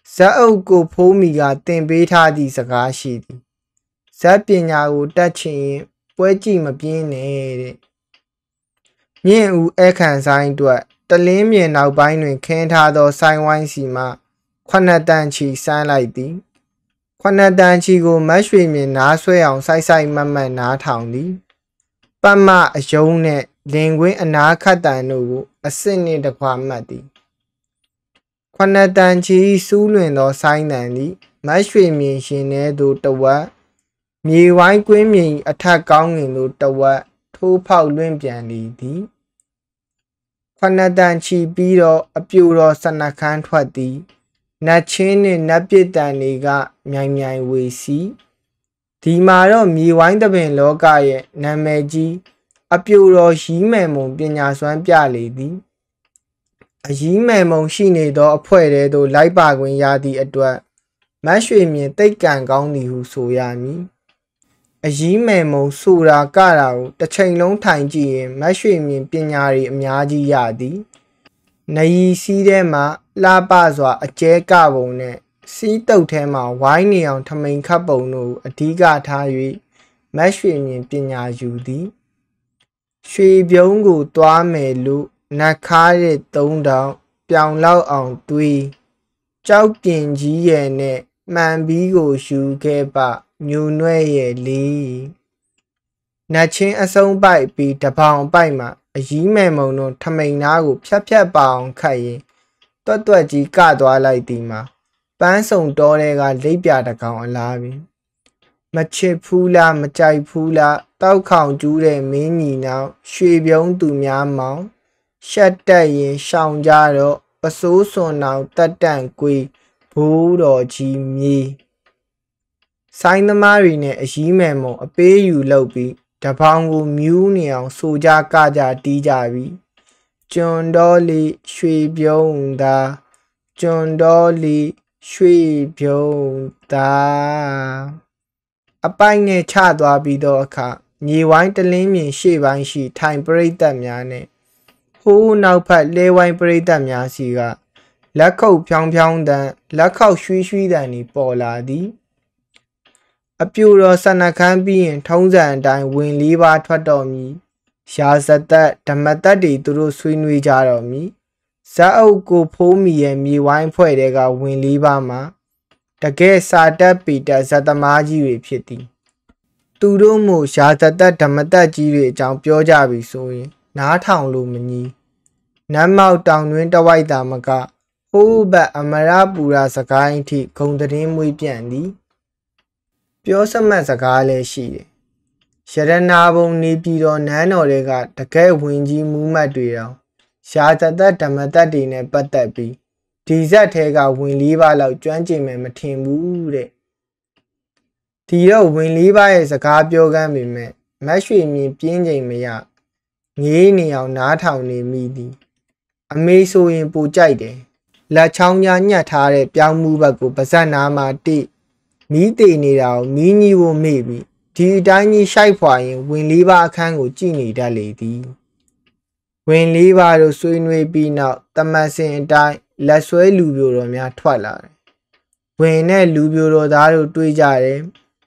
ဇက်အုပ်ကိုဖိုးမီကတင်ပေးထားသည့်စကားရှိသည်ဇက်ပညာကိုတတ်ချင်ရင်ပွဲကြည့်မပြင်းနဲ့တဲ့မြင့်ဦးအခန့်ဆိုင်အတွက်တလင်းမြေနောက်ပိုင်းတွင်ခင်းထားသောဆိုင်ဝိုင်းစီမှခုနှစ်တန်ချီစမ်းလိုက်သည်ခုနှစ်တန်ချီကိုမတ်ရွှေမြင်နားဆွဲအောင်စိုက်စိုက်မတ်မတ်နားထောင်သည်ပတ်မအယုံနှင့်လင်ကွင်းအနာခတ်တန်တို့ကိုအစစ်နှင့်တကွာမှတ်သည်ခုနှစ်တန်ချီစူးလွင်သောဆိုင်းတန်သည်မတ်ရွှေမြင်ရှင်ထဲသို့တဝက်မြေဝိုင်းကွင်းမြင်အထက်ကောင်းငင်သို့တဝက်ထိုးဖောက်လွင့်ပြန်လေသည်ခုနှစ်တန်ချီပြီးတော့အပြူတော်စနခန်းထွက်သည်နတ်ချင်းနှင့်နတ်ပစ်တန်တွေကမြိုင်မြိုင်ဝေစီဒီမှာတော့မြေဝိုင်းတပင်လောကရဲ့နာမည်ကြီးအပြူတော်ရီးမယ်မုံပညာစွမ်းပြလေသည်အရီးမယ်မုံရှိနေသောအဖွဲ့တဲသို့လိုက်ပါခွင့်ရသည့်အတွက်မတ်ရွှေမြင်တိတ်ကံကောင်းသည်ဟုဆိုရမည်အရီးမယ်မုံဆိုတာကတာကိုတစ်ချိန်လုံးထိုင်ကြည့်ရင်မတ်ရွှေမြင်ပညာတွေအများကြီးရသည်နရီစီးထဲမှာလှပစွာအကျဲကပုံနဲ့စီးတုပ်ထဲမှာဝိုင်းနေအောင်ထမိန်ခတ်ပုံတို့အဓိကထား၍မတ်ရွှေမြင်ပညာယူသည်ရွှေပြုံးကိုတွားမယ်လို့နတ်ခါးရဲ့သုံးတောင်ပြောင်လောက်အောင်တွေးကြောက်ပြင်ကြီးရဲ့နဲ့မှန်ပြီးကိုယူခဲ့ပါညိုနွဲ့ရဲ့လေးနတ်ချင်းအဆုံးပိုက်ပြီးတပောင်ပိုက်မှာအရီးမယ်မုံတို့ထမိန်သားကိုဖြတ်ဖြတ်ပါအောင်ခတ်ရင်တွတ်တွတ်ကြီးကသွားလိုက်သည်မှာပန်းစုံတော်တဲ့ကလိပ်ပြတကောင်အလားပင်မချစ်ဖူးလားမကြိုက်ဖူးလားတောက်ခေါင်ကျူးတဲ့မင်းညီနောက်ရွှေပြုံးသူများမောင်ရှက်တက်ရင်ရှောင်ကြတော့ပစိုးစွန်အောင်တက်တန့်ကွေးဘိုးတော်ကြီးမြေဆိုင်းသမားတွေနဲ့အရီးမယ်မုံအပေးယူလုပ်ပြီးတပေါင်းကိုမြူးနေအောင်ဆိုကြကကြတီးကြပြီကျွန်းတော်လီရွှေပြုံးသာကျွန်းတော်လီရွှေပြုံးသာအပိုက်နဲ့ချသွားပြီးတော့အခါမြေဝိုင်းတလင်းမြင်ရှေ့ပိုင်းရှိထိုင်ပရိသတ်များနဲ့ဟိုးနောက်ဖက်လဲဝိုင်းပရိသတ်များစီကလက်ခုပ်ဖြောင်းဖြောင်းတန်လက်ခောက်ရွှီးရွှီးတန်တွေပေါ်လာသည်အပြူတော်စနခန်းပြီးရင်ထုံးစံအတိုင်းဝင်လေးပါထွက်တော်မူရာဇသက်ဓမ္မသက်တွေသူတို့ဆွေးနွေးကြတော်မူဇက်အုပ်ကိုဖိုးမီရဲ့မြေဝိုင်းဖွဲ့တဲ့ကဝင်လေးပါမှာတကယ်စာတက်ပီတက်ဇက်သမားကြီးတွေဖြစ်သည်သူတို့မို့ရာဇသက်ဓမ္မသက်ကြီးတွေအကြောင်းပြောကြပြီဆိုရင်နားထောင်လို့မညီနတ်မောက်တောင်တွင်တဝိုက်တာမကဟိုးဘက်အမရပူရာစကိုင်းထိဂုံသတင်းမွေးပြန့်သည်ပြောစမှတ်စကားလည်းရှိတယ်ရတနာဘုံနေပြည်တော်နန်းတော်တွေကတကယ်ဝင်ကြီးမူးမတ်တွေတောင်ရာဇသက်ဓမ္မသက်တွေနဲ့ပတ်သက်ပြီးဒီဇက်ထဲကဝင်လေးပါလောက်ကျွမ်းကျင်မယ်မထင်ဘူးတဲ့ဒီတော့ဝင်လေးပါရဲ့စကားပြောကမ်းပေမဲ့မတ်ရွှေမြင်ပြင်းချိန်မရငေးနေအောင်နားထောင်နေမိသည်အမေဆိုရင်ပူကြိုက်တယ်လက်ချောင်းညာညှက်ထားတဲ့ပြောင်းမှုဘက်ကိုပါဇက်နာမှာတိမီးတေနေတာကိုမီးကြီးကိုမေ့ပြီးဒီအတိုင်းကြီးရှိုက်ဖွာရင်ဝင်လေးပါအခန်းကိုကြည့်နေတတ်လေသည်ဝင်လေးပါတို့ဆွေးနွေးပြီးနောက်တမတ်စင်အတိုင်းလက်ဆွဲလူပြိုတော်များထွက်လာတယ်ဝင်နဲ့လူပြိုတော်သားတို့တွေ့ကြတယ်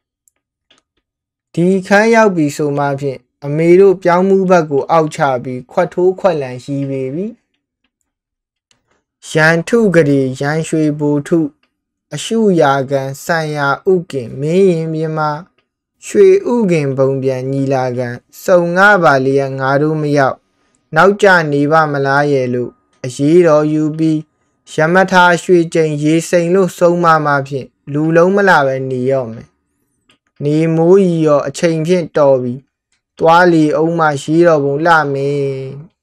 ဒီခန်းရောက်ပြီဆိုမှဖြင့်အမေတို့ပြောင်းမှုဘက်ကိုအောက်ချပြီးခွတ်ထိုးခွက်လန်ရှိပေပြီရန်ထုကလေးရန်ရွှေဘူထုအရှုရာကန်ဆံယာဥကင်မင်းရင်မြမရွှေဥကင်ဘုံပြန်ညီလာကန်စုံငါပါလျက်ငါတို့မရောက်နောက်ကျနေပါမလားရဲ့လို့အရေးတော်ယူပြီးရမထာရွှေကျိန်ရေစိန်လို့ဆုံးမမှဖြင့်လူလုံးမလာပဲနေရော့မယ်နေမိုးကြီးရောအချိန်ဖြင့်တော်ပြီသွားလီအောင်မှရှိတော်ဘုံလှမယ်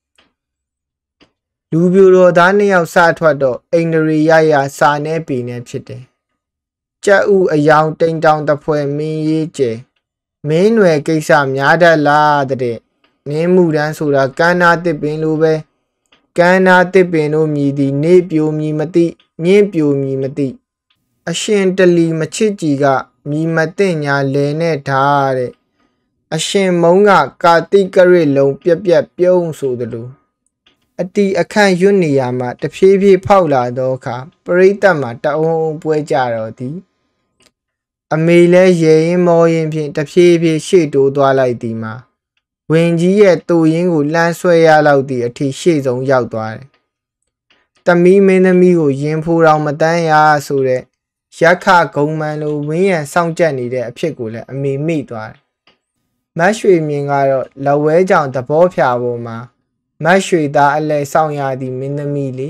လူပြိုတော်သားနှစ်ယောက်စထွက်တော့အိန္ဒြေရရစာနဲ့ပေနဲ့ဖြစ်တယ်ကြက်ဥအယောင်တိမ်တောင်တဖွဲမင်းရေးကျဲမင်းနွယ်ကိစ္စများတတ်လားတဲ့မင်းမှုတန်းဆိုတာကန်းနာတစ်ပင်လိုပဲကန်းနာတစ်ပင်တို့မြည်သည်နေပြိုမြည်မသိညင်းပြိုမြည်မသိအရှင်တလီမချစ်ကြည်ကမြည်မသိညာလဲနဲ့ဓာတဲ့အရှင်မုံကကာတိကရစ်လုံးပြက်ပြက်ပြုံးဆိုသလိုအတီအခန့်ရွတ်နေရမှတဖြည်းဖြည်းဖောက်လာသောအခါပရိသတ်မှာတအုံအုံပွဲကြတော်သည်အမေလည်းရေရင်မောရင်ဖြင့်တဖြည်းဖြည်းရှေ့တိုးသွားလိုက်သည်မှာဝင်ကြီးရဲ့တူရင်းကိုလှမ်းဆွဲရလောက်သည့်အထိရှေ့ဆုံးရောက်သွားတယ်။သမီးမင်းသမီးကိုရင်ဖိုးတော်မတန်းရဆိုတဲ့ရက်ခဂုံမှန်လိုဝင်းရံစောင့်ကြက်နေတဲ့အဖြစ်ကိုလည်းအမေမိသွားတယ်။မတ်ရွှေမြင့်ကတော့လက်ဝဲကြောင်သဘောဖြာပေါ်မှာမတ်ရွှေသားအလဲဆောင်ရသည့်မင်းသမီးလေ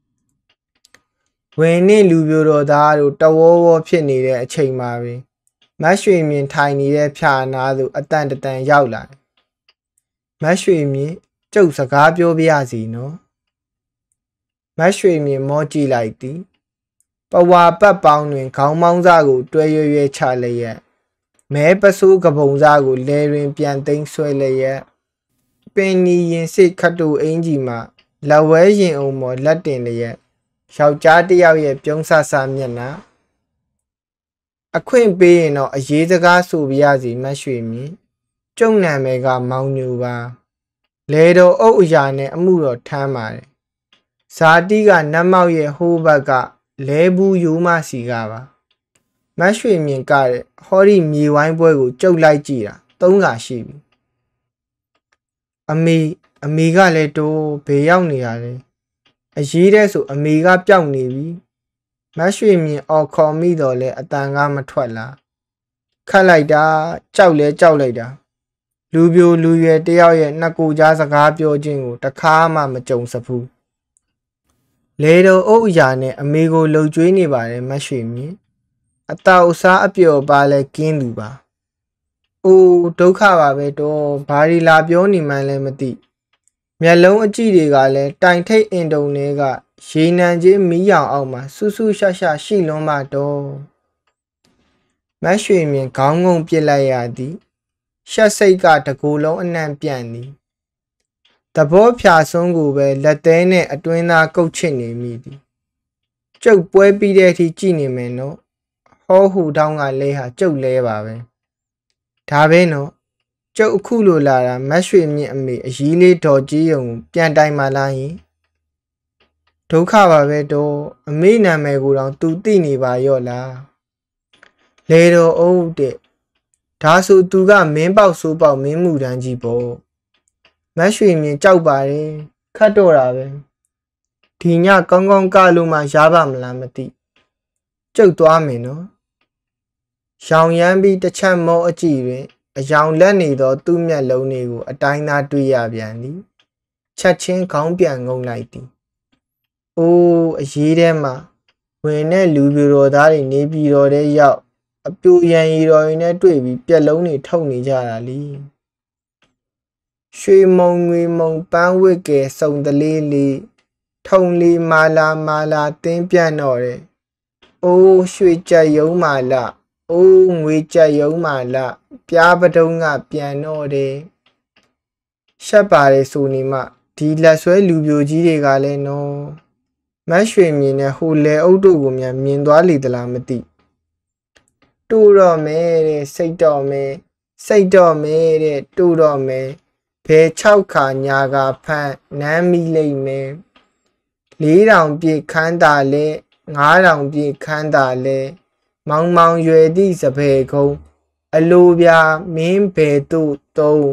ဝင်းနှင့်လူပြိုတော်သားတို့တဝေါဝေါဖြစ်နေတဲ့အချိန်မှာပဲမတ်ရွှေမြင့်ထိုင်နေတဲ့ဖြာနာသို့အတန်တတန်ရောက်လာတယ်။မတ်ရွှေမြင့်ကျုပ်စကားပြောပြရစီနော်မတ်ရွှေမြင့်မောကြည့်လိုက်သည်ပဝါပတ်ပေါင်းတွင်ခေါင်းမောင်းစားကိုတွဲရွရွချလျက်မဲပစိုးကပုံစားကိုလဲတွင်ပြန်သိမ်းဆွဲလျက်ပင်နီရင်စိတ်ခတ်တူအင်ကြီးမှာလက်ဝဲရင်အောင်မော်လက်တင်လျက်ယောက်ျားတစ်ယောက်ရဲ့ပြုံးဆဆမျက်နှာအခွင့်ပေးရင်တော့အရေးစကားဆိုပြရစီမတ်ရွှေမြင့်ကျုံနာမယ်ကမောင်ညူပါလေတော်အုပ်အရာနဲ့အမှုတော်ထမ်းပါတယ်ဇာတိကနတ်မောက်ရဲ့ဟိုးဘက်ကလဲဘူးယူမစီကပါမတ်ရွှေမြင့်ကတဲ့ဟောဒီမြေဝိုင်းပွဲကိုကြုတ်လိုက်ကြည့်တာသုံးခါရှိပြီအမေအမေကလည်းတိုးဘေးရောက်နေရတယ်အရေးတဲ့ဆိုအမေကပျောက်နေပြီမတ်ရွှေမြင့်အော်ခေါ်မိတော့လဲအတန်ကမထွက်လာခတ်လိုက်တာကြောက်လဲကြောက်လိုက်တာလူပြိုလူရွယ်တယောက်ရဲ့နှစ်ကိုကြားစကားပြောခြင်းကိုတခါမှမကြုံစဘူးလေတော်အုပ်အရာနဲ့အမေကိုလှုပ်ကြွေးနေပါတယ်မတ်ရွှေမြင့်အတောက်စားအပျော်ပါလဲကင်းသူပါအိုးဒုက္ခပါပဲတော့ဘာဒီလာပြောနေမှန်းလဲမသိမျက်လုံးအကြည့်တွေကလည်းတိုင်ထိတ်အင်တုံတွေကရေနံချင်းမီးရောင်အောက်မှာဆူဆူရှာရှာရှိလွန်းမှတော့မတ်ရွှေမြင့်ခေါင်းငုံပြစ်လိုက်ရသည်ရှက်စိတ်ကတကူလုံးအနှံ့ပြန့်သည်သဘောဖြာဆုံးကိုပဲလက်သေးနဲ့အတွင်းသားကုတ်ချစ်နေမိသည်ကျုပ်ပွဲပြီးတဲ့အထိကြည်နေမယ်နော်ဟောဟူတောင်းကလဲဟာကျုပ်လဲပါပဲဒါပဲနော်ကျုပ်အခုလိုလာတာမတ်ရွှေမြင့်အမေအကြီးလေးတော်ကြီးုံပြန်တိုင်မှလားယင်ဒုက္ခပါပဲတော့အမေနာမည်ကိုတော့သူသိနေပါရော့လားလေတော်အုပ်တဲ့ဒါဆိုသူကမင်းပေါက်ဆိုးပေါက်မင်းမှုတန်းကြီးပေါ့မတ်ရွှေမြင့်ကြောက်ပါတယ်ခတ်တော့တာပဲဒီညကောင်းကောင်းကလို့မှရပါမလားမသိကျုပ်သွားမယ်နော်ရောင်ရမ်းပြီးတစ်ချက်မောအကြည့်တွင်အယောင်လက်နေသောသူ့မျက်လုံးတွေကိုအတိုင်းသားတွေ့ရပြန်သည်ချက်ချင်းခေါင်းပြန်ငုံလိုက်သည်အိုးအရေးထဲမှာဝင်တဲ့လူပြိုတော်သားတွေနေပြည်တော်ထဲရောက်အပြူရန်ရီတော်ရင်နဲ့တွေ့ပြီးပြက်လုံးတွေထုတ်နေကြတာလीရွှေမုံငွေမုံပန်းဝစ်ကဲစုံတလေးလေးထုံလေးမာလာမာလာတင်းပြန့်တော့တယ်အိုးရွှေကြက်ယုံမာလာအိုးငွေကြက်ယုံမာလာပြားပတုံးကပြန်တော့တယ်ရှက်ပါတယ်ဆိုနေမှဒီလက်ဆွဲလူပြိုကြီးတွေကလည်းနော်မတ်ရွှေမြင်နဲ့ဟိုလေအုပ်တို့ကိုများမြင်သွားလေသလားမသိတူတော့မယ်တဲ့စိတ်တော့မယ်စိတ်တော့မယ်တဲ့တူတော့မယ်ဘယ်၆ခါညာကဖန့်နမ်းမိလိမ့်မယ်လေးတောင်ပြည့်ခန်းတာလဲငါးတောင်ပြည့်ခန်းတာလဲမောင်မောင်ရွယ်သည့်စပယ်ကုန်းအလိုပြမင်းဘယ်သို့တုံး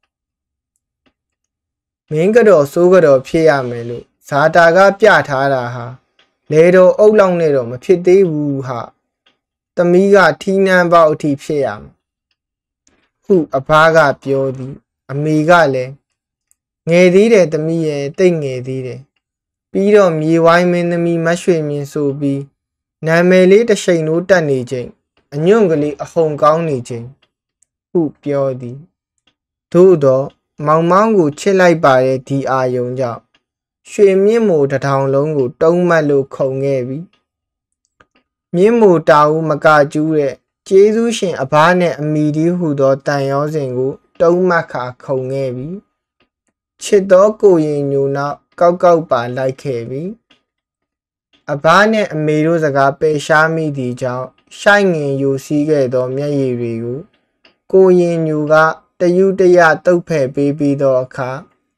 မင်းကတော့စိုးကတော့ဖြစ်ရမယ်လို့ဇာတာကပြထားတာဟာလေတော်အုပ်လောက်နဲ့တော့မဖြစ်သေးဘူးဟာသမီးကထီးနှမ်းပေါက်အထိဖြစ်ရမယ်ဟုအဖားကပြောသည်အမေကလည်းငယ်သေးတယ်သမီးရဲ့တိတ်ငယ်သေးတယ်ပြီးတော့မြေဝိုင်းမင်းသမီးမတ်ရွှေမြင့်ဆိုပြီးနာမည်လေးတစ်ချိန်လို့တက်နေချိန်အညွန့်ကလေးအဟုန်ကောင်းနေချိန်ဟုပြောသည်သို့တော့မောင်မောင်ကိုချစ်လိုက်ပါတဲ့ဒီအာယုံကြောင့်ရွှေမြင့်မို့တထောင်လုံးကိုတုံးမှတ်လို့ခုံခဲ့ပြီမြင့်မို့တာဦးမကကျူးတဲ့ကျေးဇူးရှင်အဘနဲ့အမိဒီဟုသောတန်ရောစဉ်ကိုတုံးမှတ်ခါခုံခဲ့ပြီချစ်သောကိုရင်ညိုနောက်ကောက်ကောက်ပါလိုက်ခဲ့ပြီအဘနဲ့အမေတို့စကားပယ်ရှားမိသည့်ကြောင့်ရှိုက်ငင်ယူစည်းခဲ့သောမျက်ရည်တွေကိုကိုရင်ညိုကတယူတရတုပ်ဖဲ့ပေးပြီးသောအခါ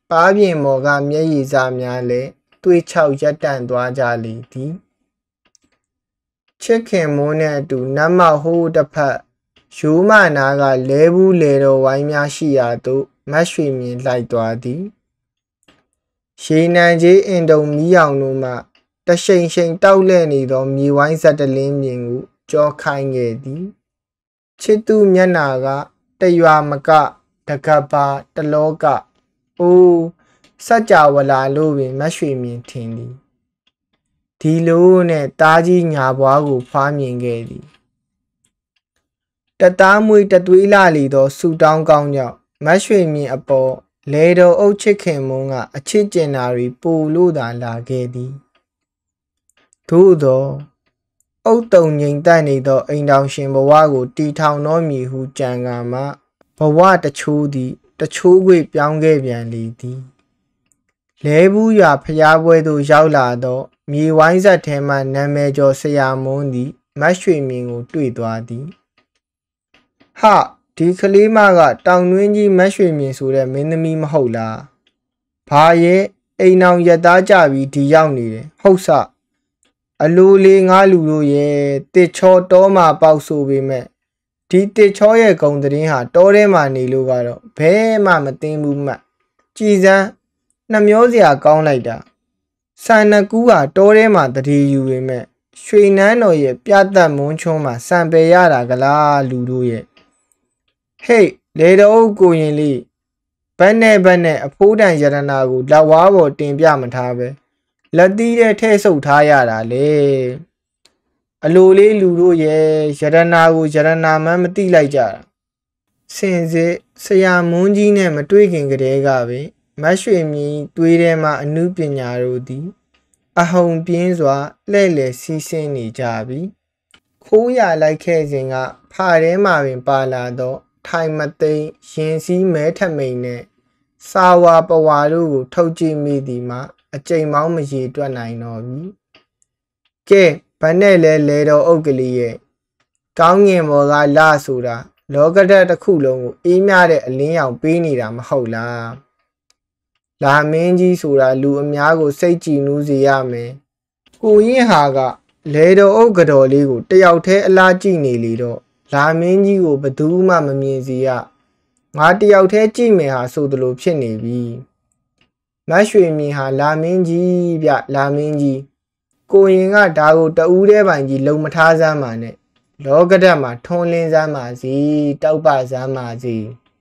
ပါးပြင်မော်ကမျက်ရည်စားများလည်းသွေးချောက်ရပ်တန့်သွားကြလေသည်ချစ်ခင်မိုးနှင့်အတူနတ်မောက်ဟိုးတစ်ဖက်ရိုးမနာကလဲဘူးလေတော်ဝိုင်းများရှိရာသို့မတ်ရွှေမြင်လိုက်သွားသည်ရေနံကြီးအင်တုံမီးရောင်တို့မှတရှိန်ရှိန်တောက်လဲနေသောမြေဝိုင်းဇက်တလင်းမြင်ကိုကြောခိုင်းခဲ့သည်ချစ်သူမျက်နာကတရွာမကတကပါတလောကအိုးစัจ java လာလို့ပင်မတ်ရွှေမြင်ထင်သည်ဒီလိုနဲ့တားကြီးညာဘွားကိုဖွားမြင်ခဲ့သည်တသားမွေတသွေးလာလီသောဆူတောင်းကောင်းကြောင့်မတ်ရွှေမြင်အပေါ်လေတော်အုပ်ချစ်ခင်မုန်းကအချစ်ကျင်နာတွေပိုလို့သာလာခဲ့သည်သို့သောအုတ်တုံငိမ်တက်နေသောအိမ်တောင်ရှင်ဘဝကိုတီထောင်တော်မူဟုကြံကမှဘဝတချိုးသည်တချိုးခွေပြောင်းခဲ့ပြန်လေသည်လဲဘူးရွာဖျားပွဲသို့ရောက်လာသောမြေဝိုင်းဆက်ထဲမှနာမည်ကျော်ဆရာမွန်းသည်မတ်ရွှေမြင်ကိုတွေ့သွားသည်ဟာဒီကလေးမကတောင်တွင်းကြီးမတ်ရွှေမြင်ဆိုတဲ့မင်းသမီးမဟုတ်လားဘာရဲ့အိမ်အောင်ရက်သားကြပြီးဒီရောက်နေတယ်ဟုတ်စအလိုလေးငါလူတို့ရဲ့တစ်ချောတောမှာပေါက်ဆိုပေမဲ့ဒီတစ်ချောရဲ့ဂုံတရင်ဟာတောထဲမှာနေလို့ကတော့ဘဲမှမသိဘူးမှတ်ကြည်စမ်းနှမျောစရာကောင်းလိုက်တာဆန်နကူးဟာတောထဲမှာတတိယူပေမဲ့ရွှေနန်းတော်ရဲ့ပြတ်သက်မွန်းချွန်းမှာစံပယ်ရတာကလားလူတို့ရဲ့ဟေးလေတော်အုပ်ကိုရင်လေးဘက်နဲ့ဘက်နဲ့အဖိုးတန်ယရနာကိုလက်ဝါးပေါ်တင်ပြမထားပဲလက်သီးထဲထဲဆုပ်ထားရတာလေအလိုလေးလူတို့ရဲ့ယရနာကိုယရနာမှန်းမသိလိုက်ကြတာစင်စစ်ဆရာမွန်းကြီးနဲ့မတွေ့ခင်ကတည်းကပဲမတ်ရွှေမြင်သွေးထဲမှာအနုပညာတို့သည်အဟုန်ပြင်းစွာလှဲ့လေစီးဆင်းနေကြပြီခိုးရလိုက်ခဲ့စဉ်ကဖာထဲမှာပင်ပါလာသောထိုင်မသိမ်းရင်စည်းမဲထမိန်နဲ့စာဝါပဝါတို့ကိုထုတ်ကြည့်မိသည်မှာအကြိမ်မောင်းမရေတွက်နိုင်တော့ပြီကဲဘယ်နဲ့လဲလဲတော်အုပ်ကလေးရဲ့ကောင်းငင်ဘော်ကလာဆိုတာလောကဓာတ်တစ်ခုလုံးကိုအေးမြတဲ့အလင်းရောင်ပေးနေတာမဟုတ်လားလာမင်းကြီးဆိုတာလူအများကိုစိတ်ကြည်နူးစေရမယ်ကိုရင်ဟာကလဲတော်အုပ်ကတော်လေးကိုတယောက်တည်းအလားကြည့်နေလေတော့လာမင်းကြီးကိုဘယ်သူမှမမြင်စေရငါတယောက်တည်းကြည့်မယ်ဟာဆိုသလိုဖြစ်နေပြီမတ်ရွှေမြင်ဟာလာမင်းကြီးဗျလာမင်းကြီးကိုရင်ကဒါကိုတဦးတည်းပိုင်ကြီးလုံမထားစမ်းပါနဲ့လောကဓာတ်မှာထွန်းလင်းစမ်းပါစီတောက်ပစမ်းပါစီ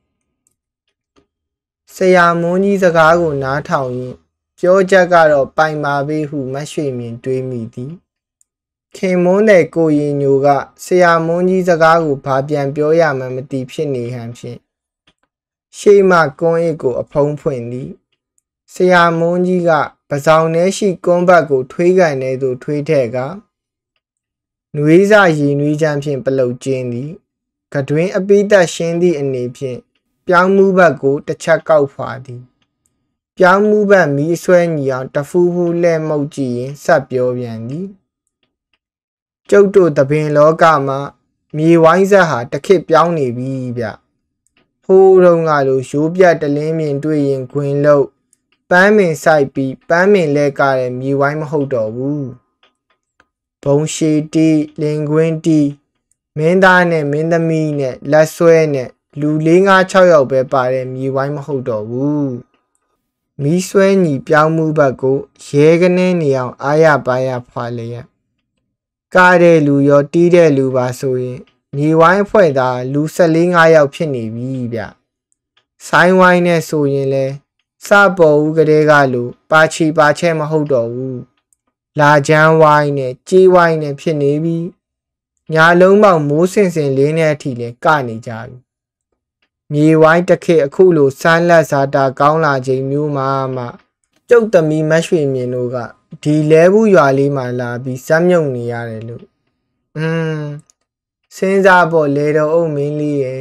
ဆရာမွန်းကြီးစကားကိုနားထောင်ရင်ပြောချက်ကတော့ပိုင်ပါပေဟုမတ်ရွှေမြင်တွေးမိသည်ခင်မွန်းတဲ့ကိုရင်ညိုကဆရာမွန်းကြီးစကားကိုဘာပြန်ပြောရမှန်းမသိဖြစ်နေဟန်ဖြင့်ရှေ့မှကွန်းအိတ်ကိုအဖုံးဖွင့်သည်ဆရာမွန်းကြီးကပဇောင်ထဲရှိကွန်းဘတ်ကိုထွေးကန်ထဲသို့ထွေးထည့်ကနွေးစာရည်နွေးချမ်းဖြင့်ပလုတ်ကျင်းသည်ကတွင်အပိသက်ရှင်းသည့်အနေဖြင့်ပြောင်းမှုဘတ်ကိုတစ်ချက်ကောက်ဖွာသည်ပြောင်းမှုဘတ်မီးဆွဲညီအောင်တဖူးဖူးလှဲ့မှုတ်ကြည့်ရင်ဆက်ပြောပြန်သည်ကျုပ်တို့တပင်လောကမှာမြေဝိုင်းဆက်ဟာတစ်ခေတ်ပြောင်းနေပြီဗျဟိုးတုန်းကလိုရိုးပြတ်တလင်းမြင်တွေ့ရင်ခွင်လို့ပန်းမင်ဆိုင်ပြီးပန်းမင်လဲကားတဲ့မြေဝိုင်းမဟုတ်တော့ဘူးဘုံရှိတီလင်ကွင်းတီမင်းသားနဲ့မင်းသမီးနဲ့လက်ဆွဲနဲ့လူလေးငါးခြောက်ယောက်ပဲပါတဲ့မြေဝိုင်းမဟုတ်တော့ဘူးမီးဆွဲညီပြောင်းမှုဘက်ကိုရဲကနေနေအောင်အားရပါရဖွာလေရကားတဲ့လူရောတီးတဲ့လူပါဆိုရင်မြေဝိုင်းအဖွဲ့သားလူ၁၄ ၅ယောက်ဖြစ်နေပြီဗျဆိုင်းဝိုင်းနဲ့ဆိုရင်လဲစပေါ်ဦးကလေးကလူပါချီပါချဲမဟုတ်တော့ဘူးလာချမ်းဝိုင်းနဲ့ကြေးဝိုင်းနဲ့ဖြစ်နေပြီညာလုံးပေါက်မိုးစင်စင်လေးနဲ့အထိလဲကနေကြပြီမြေဝိုင်းတစ်ခေတ်အခုလိုစမ်းလက်စားတာကောင်းလာချိန်မျိုးမှာမှကျုပ်သမီးမတ်ရွှေမြင်တို့ကဒီလဲဘူးရွာလေးမှာလာပြီးစမ်းမြုံနေရတယ်လို့อืมစဉ်းစားဖို့လေတော်အုပ်မင်းလေးရဲ့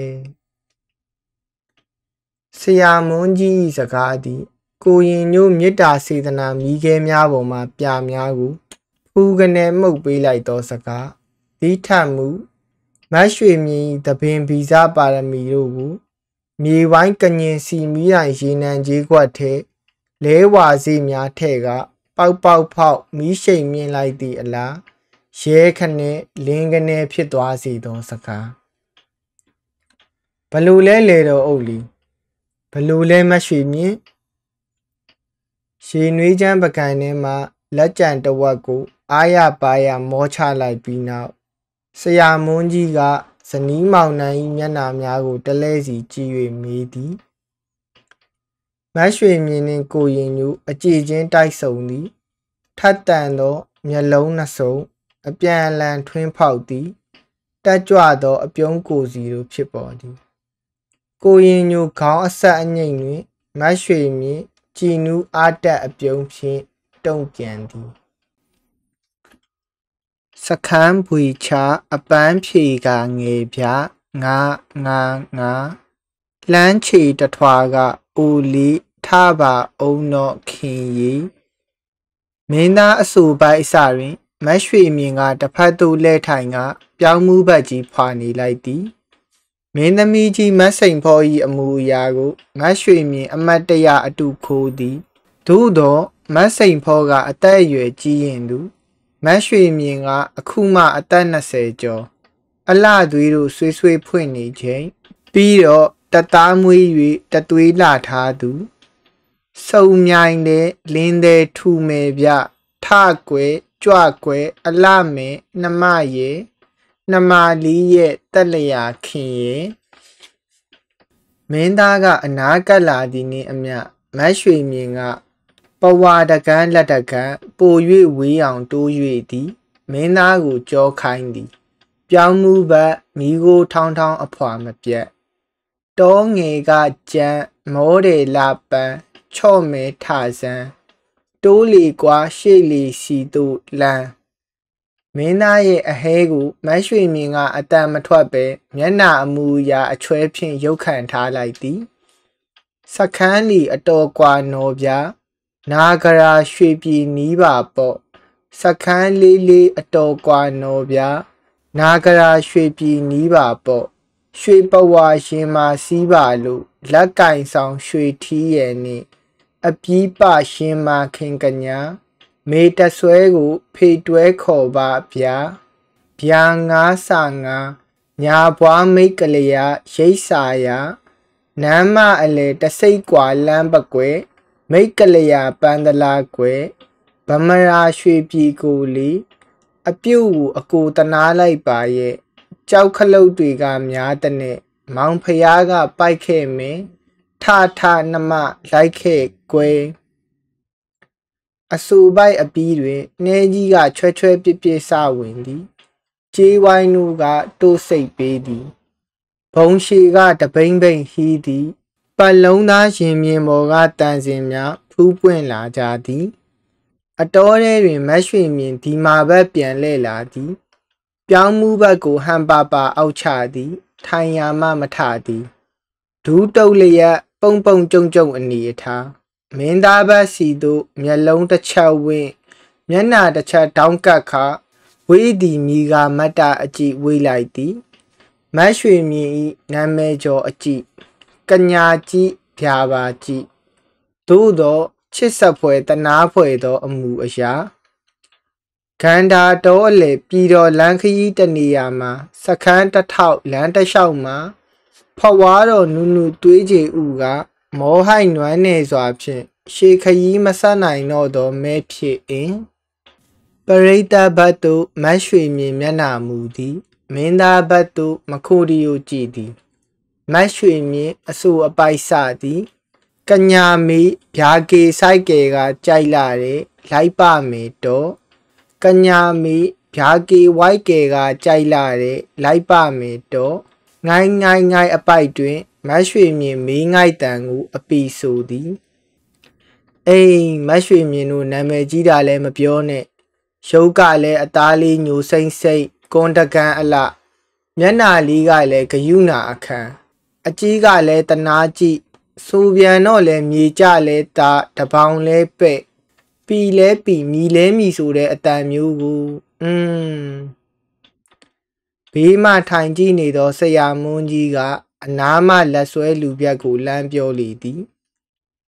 ဆရာမွန်းကြီးစကားသည်ကိုရင်ညို့မေတ္တာစေတနာမိခဲများပေါ်မှာပြများကိုဖူကနေမှုတ်ပေးလိုက်သောစကားဒီထမှုမတ်ရွှေမြင်သပင်ဗီဇပါရမီတို့ကိုမြေဝိုင်းကညင်စီမီးတိုင်ရေနံကြီးခွက်ထဲလဲဝါစီများထဲကပေါက်ပေါက်ဖောက်မီးရှိန်မြင်လိုက်သည့်အလားရဲခနဲ့လင်းကနေဖြစ်သွားစေသောစကားဘလို့လဲလေတော်အုပ်လီဘလို့လဲမရွှေမြင့်ရေနွေးချမ်းပကံထဲမှာလက်ကြံတဝက်ကိုအားရပါရမောချလိုက်ပြီးနောက်ဆရာမွန်းကြီးကဇနီးမောင်နှံ၏မျက်နှာများကိုတလဲစီကြည့်၍မေးသည်မရွှေမြင့်နှင့်ကိုရင်ညူအကြည်ချင်းတိုက်ဆုံသည်ထတ်တန်သောမျက်လုံးနှစ်စုံအပြန်အလှန်ထွင်းဖောက်သည်တက်ကြွသောအပြုံးကိုစီတို့ဖြစ်ပေါ်သည်ကိုရင်ညူခေါင်းအဆက်အငိမ့်တွင်မရွှေမြင့်ကြည်နူးအားတက်အပြုံးဖြင့်တုံ့ပြန်သည်စခန်းပွေချအပန်းဖြေကငယ်ပြငါငါငါလမ်းချေတထွာကအိုလီထပါအောင်တော့ခင်ရီမင်းသားအဆိုပိုက်အစတွင်မရွှေမြင့်ကတစ်ဖက်သို့လှည့်ထိုင်ကပြောင်းမှုဘက်ကြီးဖွာနေလိုက်သည်မင်းသမီးကြီးမတ်စိန်ဖော်၏အမူအရာကိုမရွှေမြင့်အမတ်တရအတူခိုးသည်သို့သောမတ်စိန်ဖော်ကအသက်အရွယ်ကြီးရင်သူမတ်ရွှေမြင့်ကအခုမှအသက်နှစ်ဆယ်ကျော်အလှသွေးတို့ဆွေးဆွေးဖွင့်နေချိန်ပြီးတော့တသားမွေး၍တသွေးလာထားသူစုံမြိုင်တဲ့လင်းတဲ့ထူမယ်ပြထကွယ်ကြွကွယ်အလှမယ်နှမရဲ့နှမလီရဲ့တက်လျာခင်ရဲ့မင်းသားကအနာကပ်လာသည်နှင့်အမျှမတ်ရွှေမြင့်ကပဝါတကန်းလက်တကန်းပို၍ဝေးအောင်တိုး၍သည်မင်းသားကိုကြောခိုင်းသည်ပြောင်းမှုဘက်မိကိုထောင်းထောင်းအဖွာမပြတ်တောငယ်ကကြမ်းမောတယ်လာပန်းချော့မဲထဆန်းတိုးလီကွာရှေ့လီစီတို့လမ်းမင်းသားရဲ့အဟဲကိုမတ်ရွှေမြင့်ကအတန်မထွက်ပဲမျက်နှာအမူအရာအချွဲဖြင့်ရုပ်ခံထားလိုက်သည်စခန်းလီအတော်ကွာနော်ပြနာဂရာရွှေပြည်နီးပါပေါ့စခန်းလေးလေးအတော်ကွာနော်ပြနာဂရာရွှေပြည်နီးပါပေါ့ရွှေပဝါရှင်မာစီးပါလို့လက်ကင်ဆောင်ရွှေထီးရဲ့နဲ့အပီးပရှင်မာခင်ကညာမေတဆွဲကိုဖေတွဲခေါ်ပါဗျာဗျာငါးစာငါညာပွားမိတ်ကလေးရရိတ်စာရနမ်းမအလေတစိတ်ကွာလမ်းပကွယ်မိတ်ကလေးရပန်းတလားကွယ်ဗမရာရွှေပြည်ကိုလီအပြုတ်ကိုအကိုတနာလိုက်ပါရဲ့ကြောက်ခလုတ်တွေကများတဲ့နဲ့မောင်ဖျားကပိုက်ခဲ့မင်းထထနှမလိုက်ခဲ့ကွယ်အဆူပိုက်အပီးတွင်နှဲကြီးကချွဲချွဲပြစ်ပြစ်စဝင်သည်ကြေးဝိုင်းတို့ကတိုးစိတ်ပေးသည်ဘုံရှည်ကတပိမ့်ပိမ့်ဟီးသည်ပတ်လုံးသားရင်မြင်ပေါ်ကတန်စင်များဖူးပွင့်လာကြသည်အတော်ထဲတွင်မတ်ရွှေမြင့်ဒီမာဘက်ပြန်လှည့်လာသည်ပြောင်းမှုဘက်ကိုဟန်ပါပါအောက်ချသည်ထိုင်ရာမှမထသည်ဒူးတုပ်လျက်ပုံပုံကြုံကြုံအနေအထားမင်းသားဘက်စီသို့မျက်လုံးတစ်ချက်ဝင့်မျက်နှာတစ်ချက်တောင်းကပ်ခါဝေးသည်မိကမတ်တာအကြည့်ဝေးလိုက်သည်မတ်ရွှေမြင့်၏နာမည်ကျော်အကြည့်ကညာကြည့်ဗျာပါကြည့်သို့သောချစ်ဆက်ဖွယ်တနာဖွယ်သောအမူအရာခန္ဓာတော်အလေပြည်တော်လမ်းခရီးတနေရာမှာစခန်းတစ်ထောက်လမ်းတစ်လျှောက်မှာဖွားဝါတော်နုနုသွေးကြည်ဥကမောဟိုက်နွမ်းနေစွာဖြင့်ရှေခရီးမဆက်နိုင်တော့သောမဲဖြစ်အင်ပရိသတ်ဘတ်သို့မတ်ရွှေမြင့်မျက်နှာမူသည်မင်းသားဘတ်သို့မခိုရီယိုကြည့်သည်မတ်ရွှေမြင့်အဆူအပိုက်စသည်ကညာမီဗျာကေဆိုင်ကယ်ကကြိုက်လာတဲ့လိုက်ပါမယ်တော့ကညာမီဗျာကေဝိုက်ကယ်ကကြိုက်လာတဲ့လိုက်ပါမယ်တော့ငိုင်းငိုင်းငိုင်းအပိုက်တွင်မတ်ရွှေမြင့်မေးငိုက်တန်ကိုအပီဆိုသည်အိမ်မတ်ရွှေမြင့်တို့နာမည်ကြီးတာလည်းမပြောနဲ့ရုပ်ကလည်းအသားလေးညိုစိမ့်စိမ့်ကွန်တကန်အလှမျက်နှာလေးကလည်းဂယုဏအခန်းအကြီးကလည်းတနာကြည့်ဆိုပြန်တော့လည်းမြေကြလဲတာတပေါင်လဲပဲ့ပီလဲပီမြီလဲမြီဆိုတဲ့အတန်မျိုးကိုอืมဘေးမှထိုင်ကြည့်နေသောဆရာမွန်းကြီးကအနားမှလက်ဆွဲလူပြတ်ကိုလမ်းပြောလေသည်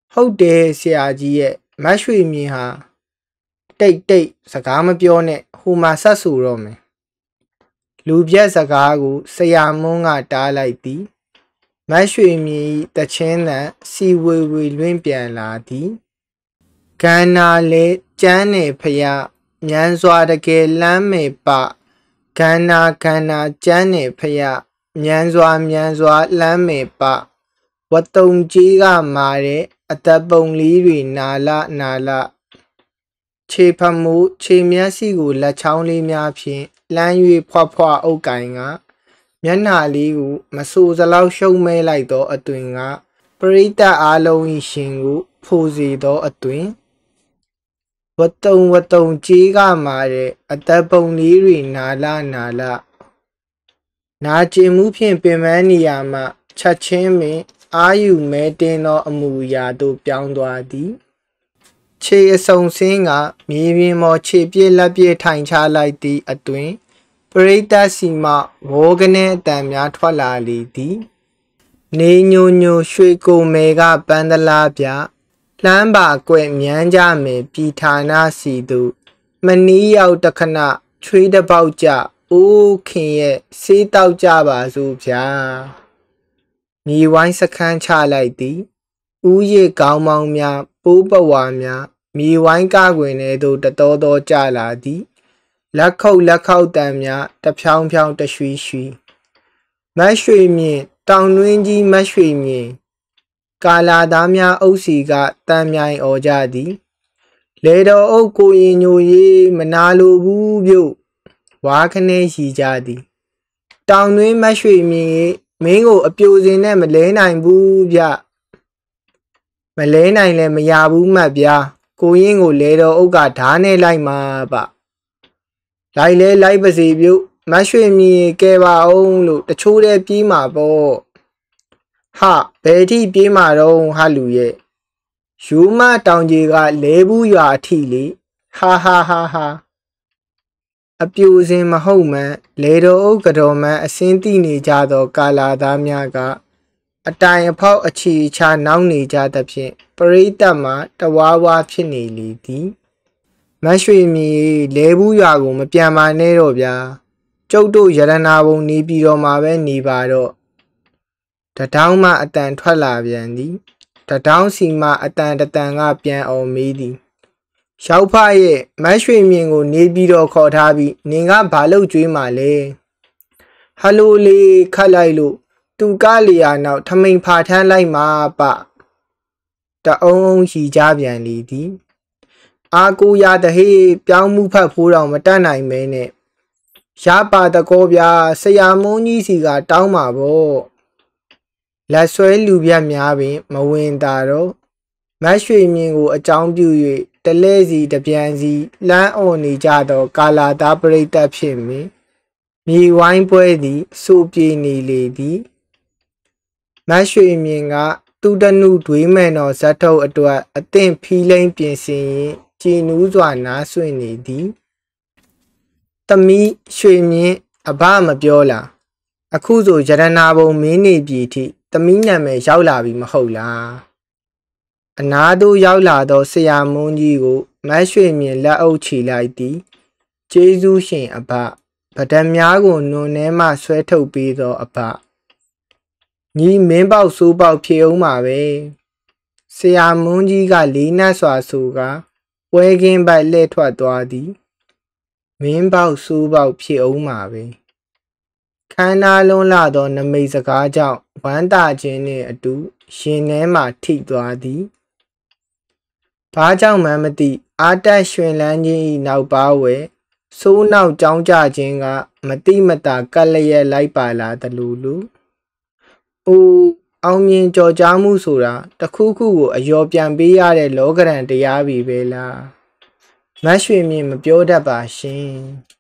ဟုတ်တယ်ဆရာကြီးရဲ့မတ်ရွှေမြင်ဟာတိတ်တိတ်စကားမပြောနဲ့ဟိုမှာဆက်ဆူတော့မယ်လူပြက်စကားကိုဆရာမွန်းကတားလိုက်သည်မတ်ရွှေမြင်တချင်းတန်စီဝေဝေလွင့်ပြန်လာသည်ကန္နာလေကျန်းနေဖျားမြန်းစွာတကယ်လမ်းမေပကန္နာကန္နာကျန်းနေဖျားမြန်းစွာမြန်းစွာလမ်းမေပဝတုံကြီးကမာတဲ့အသက်ပုံလေးတွေနာလနာလခြေဖမှုခြေမျက်စိကိုလက်ချောင်းလေးများဖြင့်လှမ်း၍ဖွားဖွားအုပ်ကိုင်ကမျက်နှာလေးကိုမဆူစလောက်ရှုံးမဲလိုက်သောအသွင်ကပရိသတ်အားလုံး၏ရှင်ကိုဖိုစေသောအသွင်ဝတုံဝတုံကြီးကမာတဲ့အသက်ပုံလေးတွေနာလနာလနာကျင်မှုဖြင့်ပင်ပန်းနေရမှချက်ချင်းပင်အာယူမဲတင်းသောအမူအရာသို့ပြောင်းသွားသည်ခြေအစုံစင်းကမြေပြင်ပေါ်ခြေပြည့်လက်ပြည့်ထိုင်ချလိုက်သည့်အတွင်ပရိသတ်စီမှဝေါကနေအတန်များထွက်လာလေသည်နေညိုညိုရွှေကိုမဲကပန်းသလားပြလှမ်းပါကွဲ့မြန်းကြမယ်ပြည်ဌာနစီသို့မနီးရောက်တခဏချွေးတစ်ပေါက်ကြအိုးခင်ရဲ့ဆေးတောက်ကြပါစို့ဗျာမြေဝိုင်းစခန်းချလိုက်သည်ဥယျာဉ်ကောင်းမောင်းများပိုးပဝါများမြေဝိုင်းကားကွင်ထဲသို့တတော်တော်ကျလာသည်လက်ခုပ်လက်ခေါက်တံများတဖြောင်းဖြောင်းတရွှီရွှီမတ်ရွှေမြင့်တောင်တွင်းကြီးမတ်ရွှေမြင့်ကာလာသားများအုပ်စီကတန်မြိုင်អော်ကြသည်လေတော်အုပ်ကိုရင်ညိုရေးမနာလိုဘူးပြုတ်ဝါခနဲရှိကြသည်တောင်တွင်းမတ်ရွှေမြင့်မင်းကိုအပြိုစင်နဲ့မလဲနိုင်ဘူးဗျမလဲနိုင်လဲမရဘူးမှတ်ဗျာကိုရင်ကိုလေတော်အုပ်ကဓားနဲ့လိုက်မှာပလိုက်လဲလိုက်ပါစေပြုတ်မတ်ရွှေမြင့်ကဲပါအောင်လို့တချို့တည်းပြေးမှာပေါ့ဟာဘယ်ထိပြေးမှာတော့ဟာလူရဲ့ယူမတောင်ကြီးကလဲဘူးရွာအထိလေဟာဟာဟာဟာအပြိုစင်မဟုတ်မှန်လေတော်အုပ်ကတော်မှန်အစင်းတိနေကြသောကာလာသားများကအတိုင်အဖောက်အခြေချနောက်နေကြသဖြင့်ပရိသတ်မှတဝါဝါဖြစ်နေလေသည်မတ်ရွှေမြည်လဲဘူးရွာကိုမပြန်ပါနဲ့တော့ဗျာကျုပ်တို့ရတနာဘုံနေပြီးတော့မှပဲနေပါတော့တထောင်းမှအတန်ထွက်လာပြန်သည်တထောင်းစီမှအတန်တတန်ကပြန်အောင်မေးသည်ရောက်ဖရဲ့မတ်ရွှေမြင့်ကိုနေပြီးတော့ခေါ်ထားပြီးနင်ကဘာလို့ကြွေးမှလဲဟယ်လိုလေးခတ်လိုက်လို့သူကလျာနောက်ထမိန်ဖာထမ်းလိုက်မှာပတအုံးအုံးရှိကြပြန်လေသည်အာကိုရတဟေးပြောင်းမှုဖတ်ဖိုးတော်မတတ်နိုင်မဲနဲ့ရပါတကောဗျာဆရာမုန်းကြီးစီကတောင်းပါပေါ့လက်ဆွဲလူပြတ်များပင်မဝင်တာတော့မတ်ရွှေမြင့်ကိုအကြောင်းပြု၍တလဲစီတပြန်စီလမ်းអော်နေကြသောကာလာသားပရိသတ်ဖြစ်မည်မြေဝိုင်းပွဲသည်စိုးပြေနေလေသည်မတ်ရွှေမြင့်ကသူတနုဒွေးမဲ့တော်ဇတ်ထုတ်အတွက်အသင့်ဖီးလိမ့်ပြင်ဆင်ရင်ကြည်နူးစွာနားဆွင့်နေသည်သမီးရွှေမြင့်အဘမပြောလားအခုဆိုရတနာဘုံမင်းနေပြီထိသမီးနာမည်ရောက်လာပြီမဟုတ်လားအနာသို့ရောက်လာသောဆရာမုန်းကြီးကိုမတ်ရွှေမြင့်လက်အုပ်ချီလိုက်သည်ကျေးဇူးရှင်အဘဗဒများကိုနွန်ထဲမှဆွဲထုတ်ပေးသောအဘညီမင်းပေါက်စိုးပေါက်ဖြေအောင်ပါပဲဆရာမုန်းကြီးကလေးနတ်စွာဆိုကပွဲကင်းပိုက်လှည့်ထွက်သွားသည်မင်းပေါက်စိုးပေါက်ဖြေအောင်ပါပဲခန္ဓာလွန်လာသောနမိတ်စကားကြောင့်ဝမ်းသာခြင်းနှင့်အတူရှင်ထဲမှထိသွားသည်ဘာကြောင့်မှမသိအာတက်ရွှင်လန်းခြင်း၏နောက်ပါဝဲစိုးနောက်ကြောင်းကြခြင်းကမတိမတာကက်လျက်လိုက်ပါလာသလိုလိုအိုးအောင်မြင်ကြော်ကြားမှုဆိုတာတခုခုကိုအယောပြန်ပေးရတဲ့လောကရန်တရားပြီပဲလားမတ်ရွှေမြင့်မပြောတတ်ပါရှင်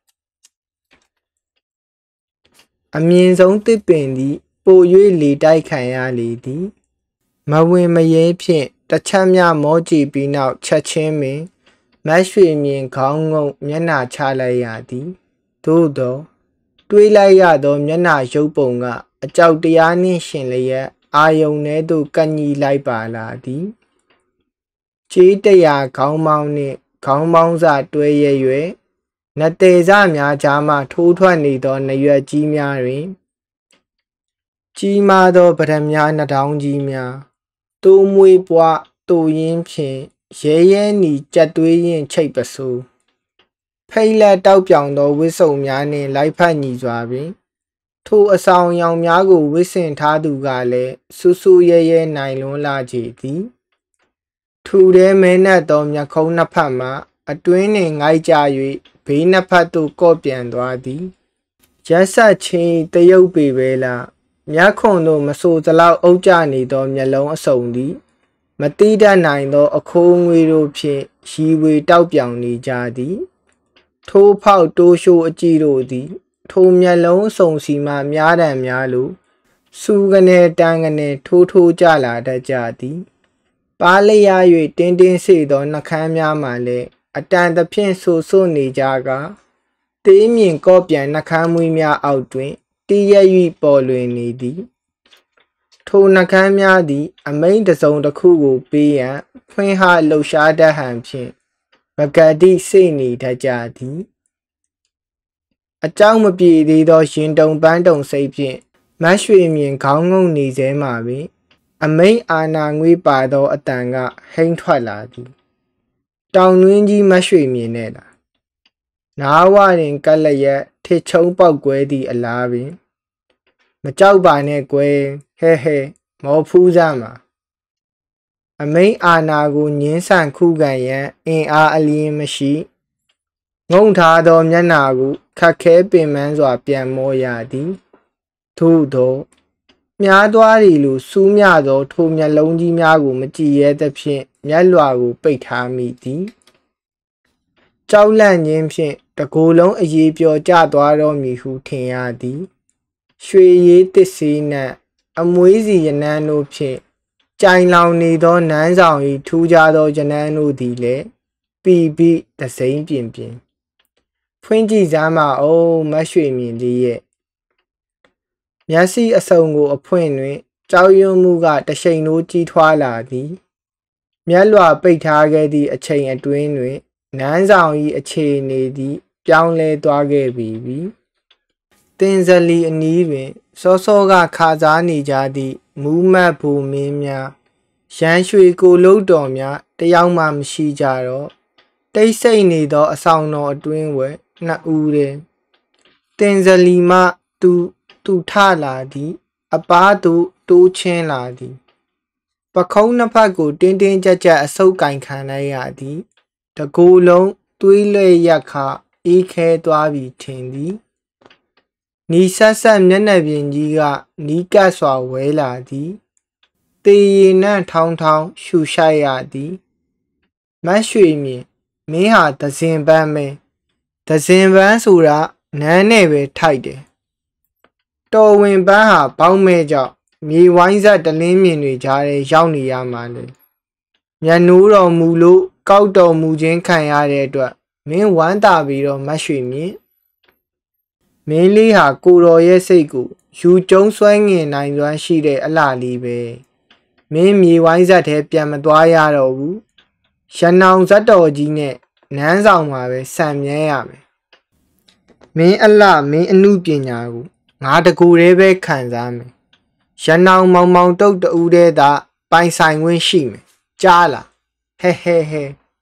အမြင့်ဆုံးတစ်ပင်သည်ပို၍လေတိုက်ခံရလေသည်မဝင်မရဲဖြင့်တချက်မြမောကြည့်ပြီးနောက်ချက်ချင်းပင်မတ်ရွှေမြင့်ခေါင်းငုံမျက်နှာချလိုက်ရသည်သို့သောတွေးလိုက်ရသောမျက်နှာရုပ်ပုံကအကြောက်တရားနှင့်ရှင်လျက်အာယုန်ထဲသို့ကပ်ညီလိုက်ပါလာသည်ကြေးတရာခေါင်းပေါင်းနှင့်ခေါင်းပေါင်းစတွဲရဲ၍နတေစများကြားမှထိုးထွက်နေသောနရွက်ကြီးများတွင်ကြီးမားသောပဒံများနှထောင်းကြီးများတိုးမွေးပွားတိုရင်းဖြင့်ရဲရဲနီကြက်သွေးရင်ချိတ်ပစိုးဖိတ်လက်တောက်ပြောင်သောဝစ်စုံများနှင့်လိုက်ဖက်ညီစွာပင်ထိုအဆောင်ရောင်များကိုဝစ်ဆင်ထားသူကလည်းဆူဆူရဲရဲနိုင်လွန်းလာကြသည်ထူထဲမဲနှက်သောမျက်ခုံးနှစ်ဖက်မှအတွင်းနှင့်ငိုက်ကြ၍ဘေးနှစ်ဖက်သို့ကော့ပြန်သွားသည်ရက်ဆက်ချင်းတရုတ်ပေပဲလားမျက်ခွန်သို့မဆိုသလောက်အုပ်ကျနေသောမျက်လုံးအစုံသည်မတိတတ်နိုင်သောအခိုးငွေတို့ဖြင့်ရီဝေတောက်ပြောင်နေကြသည်ထိုးဖောက်တိုးရှိုးအကြည့်တို့သည်ထိုမျက်လုံးအစုံစီမှများတံများလိုစူကနေတန်းကနေထိုးထိုးကြလာတတ်ကြသည်ပါလျာ၍တင်းတင်းစေသောနှခမ်းများမှလည်းအတန်သဖြင့်ဆူဆွနေကြကတေးမြင်ကော့ပြန်နှခမ်းမွေးများအောက်တွင်တည်ရ၍ပေါ်လွင်နေသည်ထိုနှခမ်းများသည်အမိန်တစုံတစ်ခုကိုပေးရန်ဖွင့်ဟလှုပ်ရှားတတ်ဟန်ဖြင့်မကတိစိတ်နေတတ်ကြသည်အကြောင်းမပြေသေးသောရင်တုံပန်းတုံစိတ်ဖြင့်မတ်ရွှေမြင်ခေါင်းငုံနေစေမှာပင်အမိန်အာနာငွေပါသောအတန်ကဟိမ့်ထွက်လာသည်တောင်တွင်းကြီးမတ်ရွှေမြင်နဲ့လားနားဝရင်ကက်လျက်ထစ်ချုံပေါက်ကွဲသည့်အလားပင်မကြောက်ပါနဲ့ကွယ်ဟဲဟဲမော်ဖူးစမ်းမှာအမိန်အာနာကိုညင်းဆန်ခုခံရန်အင်အားအလျင်းမရှိငုံထားသောမျက်နာကိုခက်ခဲပင်ပန်းစွာပြန်မောရသည်ထို့သောမြားသွားရီလိုစူးမြသောထိုမျက်လုံးကြီးများကိုမကြည့်ရဲသဖြင့်မျက်လွှာကိုပိတ်ထားမိသည်ကြောက်လန့်ခြင်းဖြင့်တကိုယ်လုံးအရေးပျော်ကျသွားတော်မူဟုထင်ရသည်ရွှေရည်တစ်စေးနှံ့အမွေးစီရနန်းတို့ဖြင့်ကြိုင်လောင်နေသောနန်းဆောင်၏ထူးခြားသောရနန်းတို့သည်လည်းပြီပြီတစိမ့်ပြင်းပြင်းဖွင့်ကြည့်စမ်းပါဦးမတ်ရွှေမြင်လေးရဲ့မျက်စိအစုံကိုအဖွင့်တွင်ကြောက်ရွံ့မှုကတရှိန်တို့ကြီးထွားလာသည်မျက်လွှာပိတ်ထားခဲ့သည့်အချိန်အတွင်းတွင်နန်းဆောင်၏အခြေအနေသည်ပြောင်းလဲသွားခဲ့ပြီတင်ဇလီအနီးတွင်စောစောကခါစားနေကြသည့်မူးမတ်ဘူမင်းများရန်ရွှေကိုလုံးတော်များတယောက်မှမရှိကြတော့တိတ်ဆိတ်နေသောအဆောင်တော်အတွင်းဝဲနှစ်ဦးတည်းတင်ဇလီမှသူသူထလာသည်အပားသူတိုးချင်းလာသည်ပခုံးနှစ်ဖက်ကိုတင်းတင်းကြပ်ကြပ်အဆုပ်ကင်ခံလိုက်ရသည်တကူလုံးသွေးလွှဲရက်ခအေးခဲသွားပြီထင်သည်နီဆက်ဆက်မျက်နှာပြင်ကြီးကနီးကပ်စွာဝဲလာသည်တေရီနန့်ထောင်းထောင်းရှူရှိုက်ရသည်မတ်ရွှေမြင်မင်းဟာသဇင်ပန်းပဲသဇင်ပန်းဆိုတာနန်းနဲ့ပဲထိုက်တယ်တော်ဝင်ပန်းဟာပေါင်းမဲ့ကြောင့်မြေဝိုင်းဆက်တလင်းမြင်တွေကြားထဲရောက်နေရမှာလေမျက်နှိုးတော်မူလို့ကောက်တော်မူခြင်းခံရတဲ့အတွက်မင်းဝမ်းသာပြီးတော့မတ်ရွှေမြင်မင်းလေးဟာကိုတော်ရဲ့စိတ်ကိုယူကျုံဆွဲငင်နိုင်စွမ်းရှိတဲ့အလှလေးပဲမင်းမြေဝိုင်းဆက်ထဲပြန်မသွားရတော့ဘူးရနောင်ဇတ်တော်ကြီးနဲ့နန်းဆောင်မှာပဲဆံမြဲရမယ်မင်းအလှမင်းအမှုပညာကိုငါတကူတည်းပဲခံစားမယ်ရနောင်မောင်မောင်တုတ်တူတဲ့သာပိုင်ဆိုင်ခွင့်ရှိမယ်ကြားလားဟဲဟဲဟဲ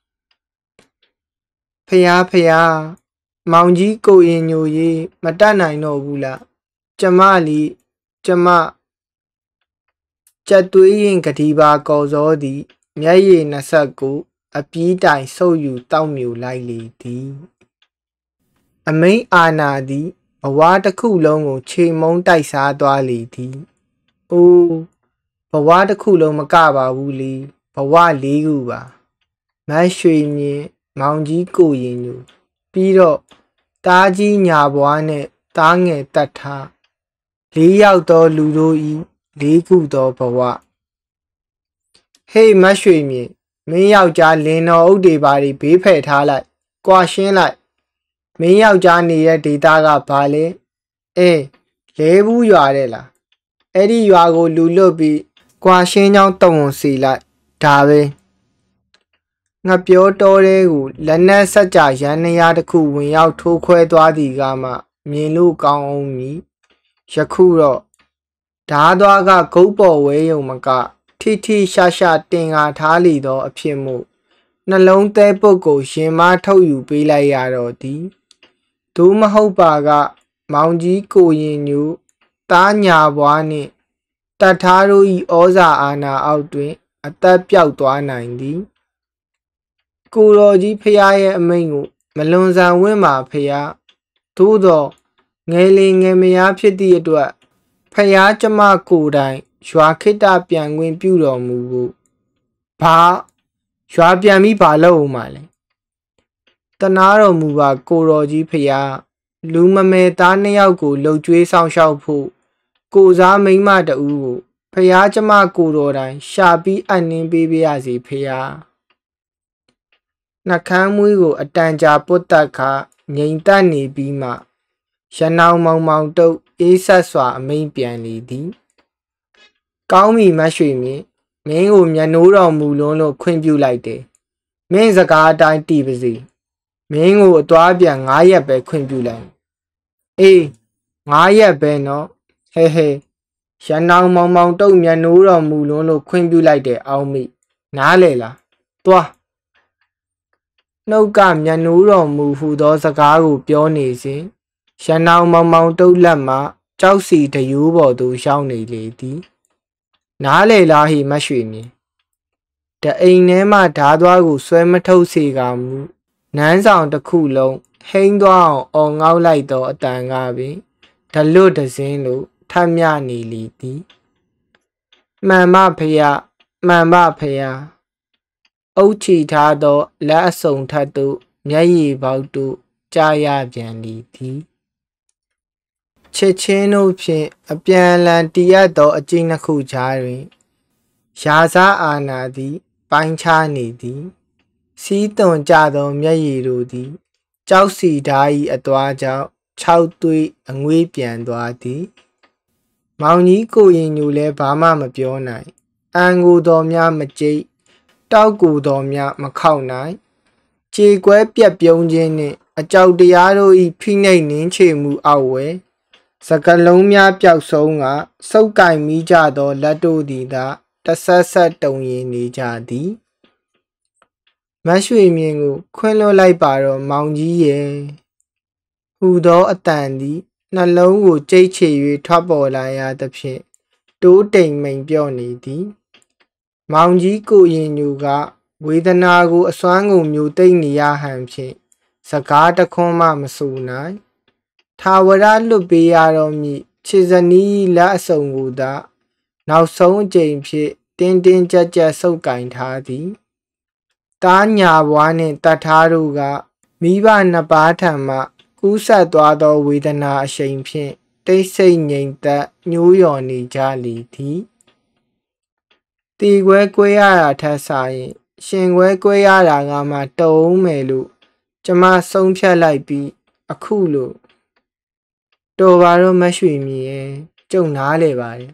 ဖျားဖျားမောင်ကြီးကိုရင်ညိုရေးမတတ်နိုင်တော့ဘူးလားကျမလီကျမကြက်သွေးရင်ကတိပါကော်စောသည်မျက်ရည်နှစ်ဆက်ကိုအပီးတိုင်ဆုပ်ယူတောက်မြူလိုက်လေသည်အမိန်အာနာသည်ဘဝတစ်ခုလုံးကိုခြေမုံတိုက်စားသွားလေသည်အိုးဘဝတစ်ခုလုံးမကပါဘူးလေဘဝလေးခုပါမတ်ရွှေမြင်မောင်ကြီးကိုရင်ညိုပြီးတော့တားကြီးညာဘွားနဲ့တားငယ်တတ်ထားလေးယောက်သောလူတို့ဤလေးခုသောဘဝဟေးမတ်ရွှေမြင်မင်းယောက်ျားလင်းတော်အုပ်တွေပါတွေဘေးဖယ်ထားလိုက်ကွာရှင်းလိုက်မင်းယောက်ျားနေတဲ့ဒေသကဘာလဲအေးလဲဘူးရွာတဲ့လားအဲ့ဒီရွာကိုလူလွတ်ပြီးကွာရှင်းချောင်းတုံဝန်စီလိုက်ဒါပဲငါပြောတော်တဲ့ကိုလက်နက်ဆက်ကြရန်နေရတစ်ခုဝင်ရောက်ထိုးခွဲသွားသည်ကမှမြင်လို့ကောင်းအောင်မည်ယခုတော့ဓာသွားကဂုတ်ပေါ်ဝဲယုံမကထိထိရှာရှာတင်ကားထားလီသောအဖြစ်မို့နှလုံးသဲပုတ်ကိုရင်မထုတ်ယူပေးလိုက်ရတော့သည်ဒူးမဟုတ်ပါကမောင်ကြီးကိုရင်ညူတားညာဘွားနှင့်တတ်ထားတို့၏ဩဇာအာဏာအောက်တွင်အသက်ပြောက်သွားနိုင်သည်ကိုတော်ကြီးဖရာရဲ့အမိန့်ကိုမလွန်ဆန်ဝင့်ပါဖရာသို့သောငယ်လေးငယ်မယားဖြစ်သည့်အတွက်ဖရာကျမကိုယ်တိုင်ရွာခိတ္တပြန်ခွင့်ပြုတော်မူဖို့ဘာရွာပြန်ပြီးဘာလုပ်အောင်မလဲတနာတော်မူပါကိုတော်ကြီးဖရာလူမမဲသားနှစ်ယောက်ကိုလှုပ်ကြွေးဆောင်ရှောက်ဖို့ကိုစားမိန်းမတဦးကိုဖရာကျမကိုတော်တိုင်ရှာပြီးအနှင်းပေးပြရစီဖရာနှကမ်းမွေးကိုအတန်ကြာပုတ်တက်ခါငိမ်သက်နေပြီးမှရနောင်မောင်မောင်တုတ်အေးဆက်စွာအမိန်ပြန်လေသည်ကောင်းပြီမရွှေမြင့်မင်းကိုမျက်နှိုးတော်မူလွန်းလို့ခွင့်ပြုလိုက်တယ်မင်းစကားအတိုင်းတည်ပါစေမင်းကိုအသွားပြန်ငါးရက်ပဲခွင့်ပြုလိုက်အေးငါးရက်ပဲနော်ဟဲဟဲရနောင်မောင်မောင်တုတ်မျက်နှိုးတော်မူလွန်းလို့ခွင့်ပြုလိုက်တယ်အောင်မိနားလေလားသွားနှုတ်ကမျက်နှိုးတော်မူဟူသောစကားကိုပြောနေစဉ်ရနောင်မောင်မောင်တုတ်လက်မှကြောက်စီတယူးပေါ်သို့ရောက်နေလေသည်နားလေလားဟိမရွှေမြင်တအိမ်ထဲမှဓာသွားကိုဆွဲမထုတ်စေကမူနန်းဆောင်တစ်ခုလုံးဟိန်းသွားအောင်အော်ငေါက်လိုက်သောအတန်ကပင်ဒလွတ်တစင်းလိုထပ်မြနေလေသည်မှန်မဖရာမှန်မဖရာအုတ်ချီထားသောလက်အစုံထက်သို့မျက်ရည်ပေါက်သို့ကြားရပြန်လေသည်ချစ်ချင်းတို့ဖြင့်အပြန်အလှန်တည်ရသောအကျဉ်းနှစ်ခုကြားတွင်ရာဇအာနာသည်ပိုင်းခြားနေသည်စီးသွန်ကြသောမျက်ရည်တို့သည်ကြောက်စီဓာ၏အသွားကြောင့်ခြောက်သွေးအငွေးပြန်သွားသည်မောင်ကြီးကိုရင်ညူလည်းဘာမှမပြောနိုင်အန်ကိုတော်များမကြိတ်တောက်ကိုတော်များမခောက်နိုင်ခြေကွဲပြက်ပြုံးခြင်းနှင့်အကြောက်တရားတို့၏ဖိနှိပ်နှင်းချေမှုအောက်ဝဲစကလုံးများပျောက်ဆုံးကစုပ်ကင်မိကြသောလက်တို့သည်သာတဆက်ဆက်တုံရင်နေကြသည်မရွှေမြင့်ကိုခွင်းလွှတ်လိုက်ပါတော့မောင်ကြီးရဲ့ဟူသောအတန်သည်နှလုံးကိုကြိတ်ချေ၍ထွက်ပေါ်လာရသဖြင့်တိုးတိမ်မိန်ပြော့နေသည်မောင်ကြီးကိုရင်ညူကဝေဒနာကိုအစွမ်းကုန်မျိုးသိမ့်နေရဟန်ဖြင့်စကားတခွန်းမှမဆိုနိုင်ထာဝရလွတ်ပေးရတော်မူခြေစနီးလက်အစုံကိုသာနောက်ဆုံးအကြိမ်ဖြင့်တင်းတင်းကြပ်ကြပ်ဆုပ်ကင်ထားသည်တားညာဘွားနှင့်တတ်ထားတို့ကမိဘနှစ်ပါးထံမှကူးဆက်သွားသောဝေဒနာအရှိန်ဖြင့်တိတ်ဆိတ်ငြိမ်သက်ညှိုးလျော်နေကြလေသည်တီခွဲကွဲရတာထက်စာရင်ရှင်ခွဲကွဲရတာကမှတုံးမယ်လို့ကျမဆုံးဖြတ်လိုက်ပြီးအခုလို့တော်ပါတော့မရွှေမြည်ရဲ့ကျုံနားလေပါတယ်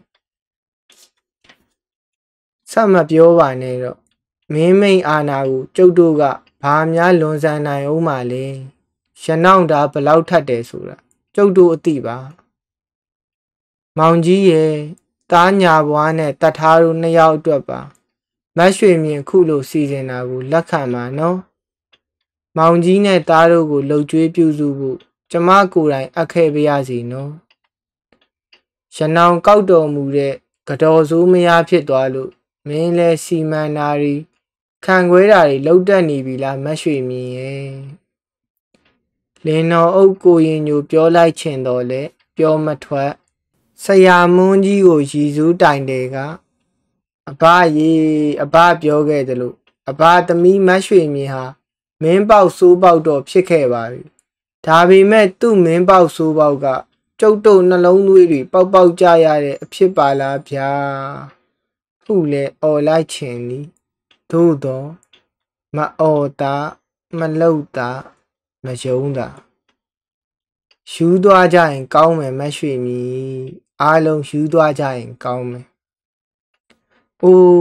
ဆက်မပြောပါနဲ့တော့မင်းမိန်အာနာကိုကျုပ်တို့ကဘာများလွန်ဆန်နိုင်အောင်ပါလဲရနောက်တာဘလောက်ထက်တယ်ဆိုတာကျုပ်တို့အသိပါမောင်ကြီးရဲ့တားညာဘွားနဲ့တတ်ထားတို့နှစ်ယောက်အတွက်ပါမရွှေမြင့်ခုလိုစီစဉ်တာကိုလက်ခံပါနော်မောင်ကြီးနဲ့တားတို့ကိုလှုပ်ကြွေးပြုစုဖို့ကျမကိုယ်တိုင်အပ်ခဲ့ပါရစေနော်ရနောင်ကောက်တော်မူတဲ့ကတော်စိုးမယားဖြစ်သွားလို့မင်းလဲစီမံနာရီခံခွဲတာတွေလှုပ်တက်နေပြီလားမရွှေမြင့်ရဲ့လင်းတော်အုပ်ကိုရင်ညိုပြောလိုက်ချင်တော့လေပြောမထွက်ဆရာမွန်းကြီးကိုရည်စူးတိုင်တယ်ကအဘရေအဘပြောခဲ့တယ်လို့အဘသမီးမရွှေမြင့်ဟာမင်းပေါက်စိုးပေါက်တော့ဖြစ်ခဲ့ပါပြီဒါပေမဲ့သူ့မင်းပေါက်စိုးပေါက်ကကျုပ်တို့နှလုံးသွေးတွေပေါက်ပေါက်ကြရတဲ့အဖြစ်ပါလားဗျာဟုလဲအော်လိုက်ချင်သည်သို့တော့မအော်တာမလှုပ်တာမယုံတာယူသွားကြရင်ကောင်းမယ်မရွှေမြည်အားလုံးယူသွားကြရင်ကောင်းမယ်အိုး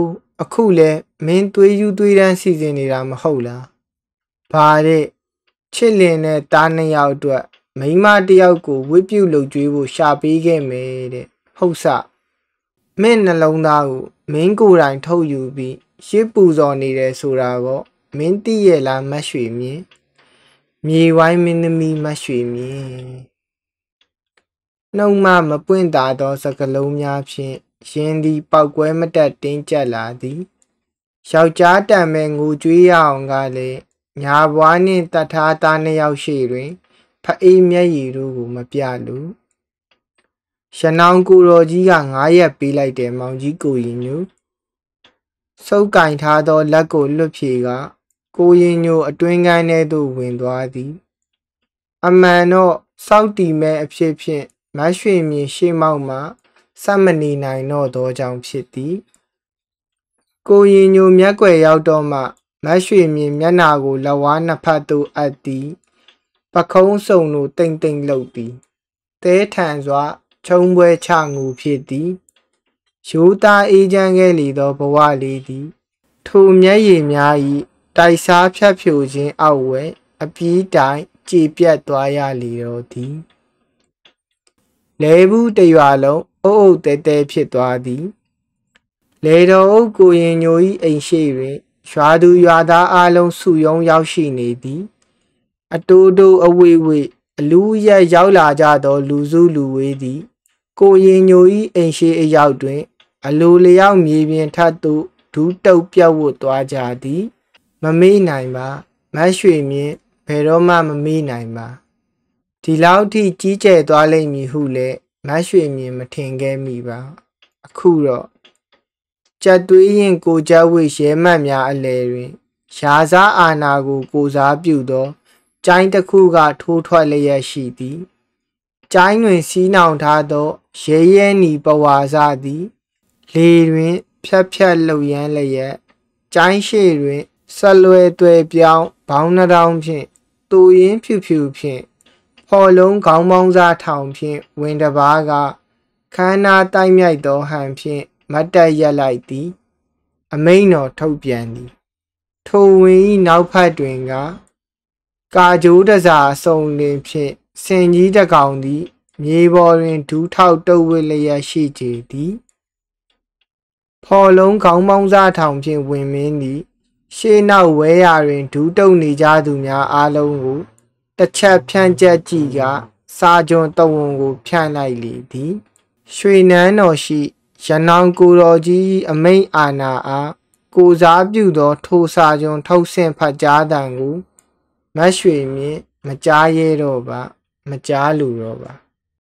အခုလည်းမင်းသွေးယူသွေးတန်းစီစဉ်နေတာမဟုတ်လားဘာတဲ့ချစ်လင်နဲ့တားနှစ်ယောက်အတွက်မိန်းမတစ်ယောက်ကိုဝတ်ပြုလုပ်ကြွေးဖို့ရှာပေးခဲ့မယ်တဲ့ဟုတ်စမင်းနှလုံးသားကိုမင်းကိုယ်တိုင်ထုတ်ယူပြီးရစ်ပူဇော်နေတယ်ဆိုတာကိုမင်းသိရဲ့လားမတ်ရွှေမြင့်မြေဝိုင်းမင်းသမီးမတ်ရွှေမြင့်နှုတ်မမပွင့်သာသောစကားလုံးများဖြင့်ရင်းသည်ပေါက်ကွဲမတတ်တင်းကျပ်လာသည်ယောက်ျားတံမဲ့ငိုကြွေးရအောင်ကလည်းညာဘွားနှင့်တတ်ထားသားနှစ်ယောက်ရှိတွင်ဖအေးမျက်ရည်တို့ကိုမပြလို့ရနောင်ကိုတော်ကြီးကငါးရက်ပေးလိုက်တယ်မောင်ကြီးကိုရင်ညိုစုပ်ကင်ထားသောလက်ကိုလွတ်ဖြေကကိုရင်ညိုအတွင်းကန်းထဲသို့ဝင်သွားသည်အမှန်တော့စောက်တီမဲ့အဖြစ်ဖြင့်မတ်ရွှေမြင့်ရှေ့မောက်မှဆက်မနေနိုင်တော့သောကြောင့်ဖြစ်သည်ကိုရင်ညိုမျက်ွယ်ရောက်တော့မှမတ်ရွှေမြင့်မျက်နာကိုလက်ဝါးနှစ်ဖက်သို့အပ်သည်ပခုံးစုံတို့တိမ်တိမ်လှုပ်သည်သဲထန်စွာချုံပွဲချငူဖြစ်သည်ရိုးသားအေးချမ်းခဲ့လေသောဘဝလေးသည်ထိုမျက်ရည်များ၏တိုက်စားဖြတ်ဖြိုခြင်းအောက်ဝဲအပြီးတိုင်ကြေပြတ်သွားရလေတော့သည်လဲဘူးတရွာလုံးအုပ်အုပ်တဲတဲဖြစ်သွားသည်လေတော်အုပ်ကိုရင်ညို၏အိမ်ရှိတွင်ရွာသူရွာသားအလုံးစုယုံရောက်ရှိနေသည်အတိုးတိုးအဝေးဝေးအလူးရက်ရောက်လာကြသောလူစုလူဝေးသည်ကိုရင်ညို၏အိမ်ရှိအရောက်တွင်အလိုလျောက်မြေပြင်ထပ်သို့ဒူးတုပ်ပြောက်ဝတ်သွားကြသည်မမေ့နိုင်ပါမတ်ရွှေမြင့်ဘယ်တော့မှမမေ့နိုင်ပါဒီလောက်ထိကြီးကျယ်သွားလိမ့်မည်ဟုလည်းမတ်ရွှေမြင့်မထင်ခဲ့မိပါအခုတော့ကြက်သွေးရင်ကိုကြက်ဝိရဲမှတ်များအလဲတွင်ရာဇအာနာကိုကိုစားပြုသောကျိုင်းတစ်ခုကထိုးထွက်လျက်ရှိသည်ကျိုင်းတွင်စီးနှောင်ထားသောရဲရဲနီပဝါစသည်လေတွင်ဖြတ်ဖြတ်လှုပ်ရမ်းလျက်ကျိုင်းရှိတွင်ဆက်လွယ်သွဲပြောင်းဘောင်းနှထောင်ဖြင့်တူရင်းဖြူဖြူဖြင့်ဖော်လုံးခေါင်းပေါင်းစားထောင်ဖြင့်ဝင်တပါးကခမ်းနားတိုက်မြိုက်သောဟန်ဖြင့်မတ်တက်ရက်လိုက်သည်အမိန်တော်ထုတ်ပြန်သည်ထိုဝင်၏နောက်ဖက်တွင်ကကာကြိုးတစားအစုံလင်ဖြင့်စင်ကြီးတကောင်သည်မြေပေါ်တွင်ဒူးထောက်တုပ်ဝစ်လျက်ရှိကြသည်ဖော်လုံးခေါင်းပေါင်းစားထောင်ဖြင့်ဝင်မင်းသည်ရှေးနောက်ဝဲရာတွင်ဒူးတုပ်နေကြသူများအားလုံးကိုတစ်ချက်ဖြန့်ကျက်ကြည့်ကစာကြွန်တဝန်ကိုဖြန့်လိုက်လေသည်ရွှေနန်းတော်ရှိရနောင်ကိုတော်ကြီးအမိန့်အာဏာအားကိုစားပြုသောထိုစာကြွန်ထုတ်ဆင့်ဖတ်ကြားတံကိုမတ်ရွှေမြင့်မကြားရဲတော့ပါမကြားလိုတော့ပါ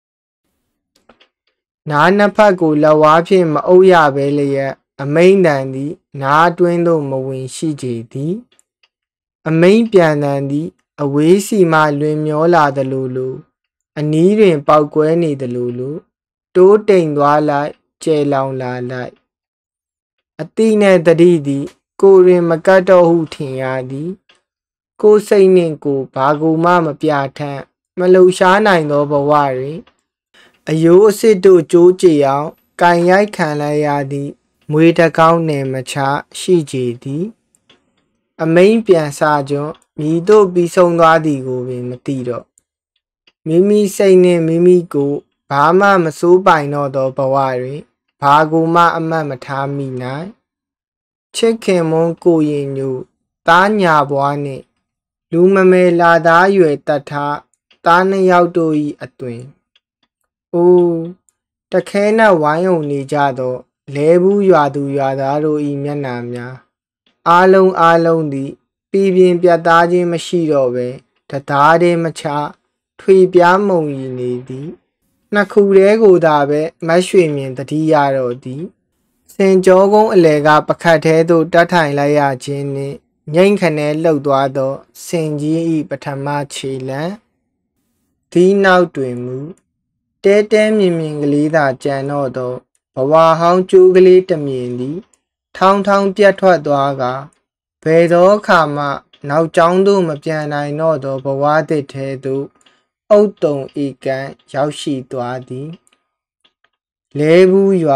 နားနှစ်ဖက်ကိုလက်ဝါးဖြင့်မအုပ်ရဘဲလျက်အမိန်တန်သည်နားအတွင်းသို့မဝင်ရှိကြသည်အမိန်ပြန်တန်သည်အဝေးစီမှလွင်မျောလာသလိုလိုအနီးတွင်ပေါက်ကွဲနေသလိုလိုတိုးတိမ်သွားလိုက်ကျဲလောင်လာလိုက်အတိနဲ့တတိသည်ကိုတွင်မကတ်တော့ဟုထင်ရသည်ကိုစိတ်နှင့်ကိုဘာကိုမှမပြထန့်မလှူရှားနိုင်သောဘဝတွင်အယိုးအစ်စ်တို့ကြိုးကြည်အောင်ကင်ရိုက်ခံလိုက်ရသည့်မွေတကောင်းနယ်မချရှိကြသည်အမိန်ပြန်စာကြွမြည်တို့ပြီးဆုံးသွားသည်ကိုပင်မသိတော့မိမိစိတ်နှင့်မိမိကိုဘာမှမစိုးပိုင်တော့သောဘဝတွင်ဘာကိုမှအမှတ်မထားမိနိုင်ချစ်ခင်မွန်းကိုရင်ညိုသားညာဘွားနှင့်လူမမဲလာသားရွယ်တတ်ထားသားနှစ်ယောက်တို့၏အသွင်အိုးတခဲနက်ဝိုင်းုံနေကြသောလဲဘူးရွာသူရွာသားတို့၏မျက်နှာများအားလုံးအားလုံးသည်ပြည်ပြင်းပြတ်သားခြင်းမရှိတော့ပဲတသားတည်းမချထွေပြားမုံရီနေသည်နှစ်ခုတည်းကိုသာပဲမတ်ရွှေမြင်တတိရတော့သည်စင်ကြောကုန်းအလဲကပခတ်သေးသို့တတ်ထိုင်လိုက်ရခြင်းနှင့်ငိမ့်ခနဲလှုပ်သွားသောစင်ကြီး၏ပထမခြေလံဒီနောက်တွင်မူတဲတဲမြင်မြင်ကလေးသာကြံတော့သောဘဝဟောင်းကျိုးကလေးတမြင်သည်ထောင်းထောင်းပြတ်ထွက်သွားကဘယ်သောအခါမှနောက်ကျောင်းသို့မပြန်နိုင်တော့သောဘဝသစ်ထဲသို့အုတ်တုံဤကံရောက်ရှိသွားသည်လဲဘူးရွာ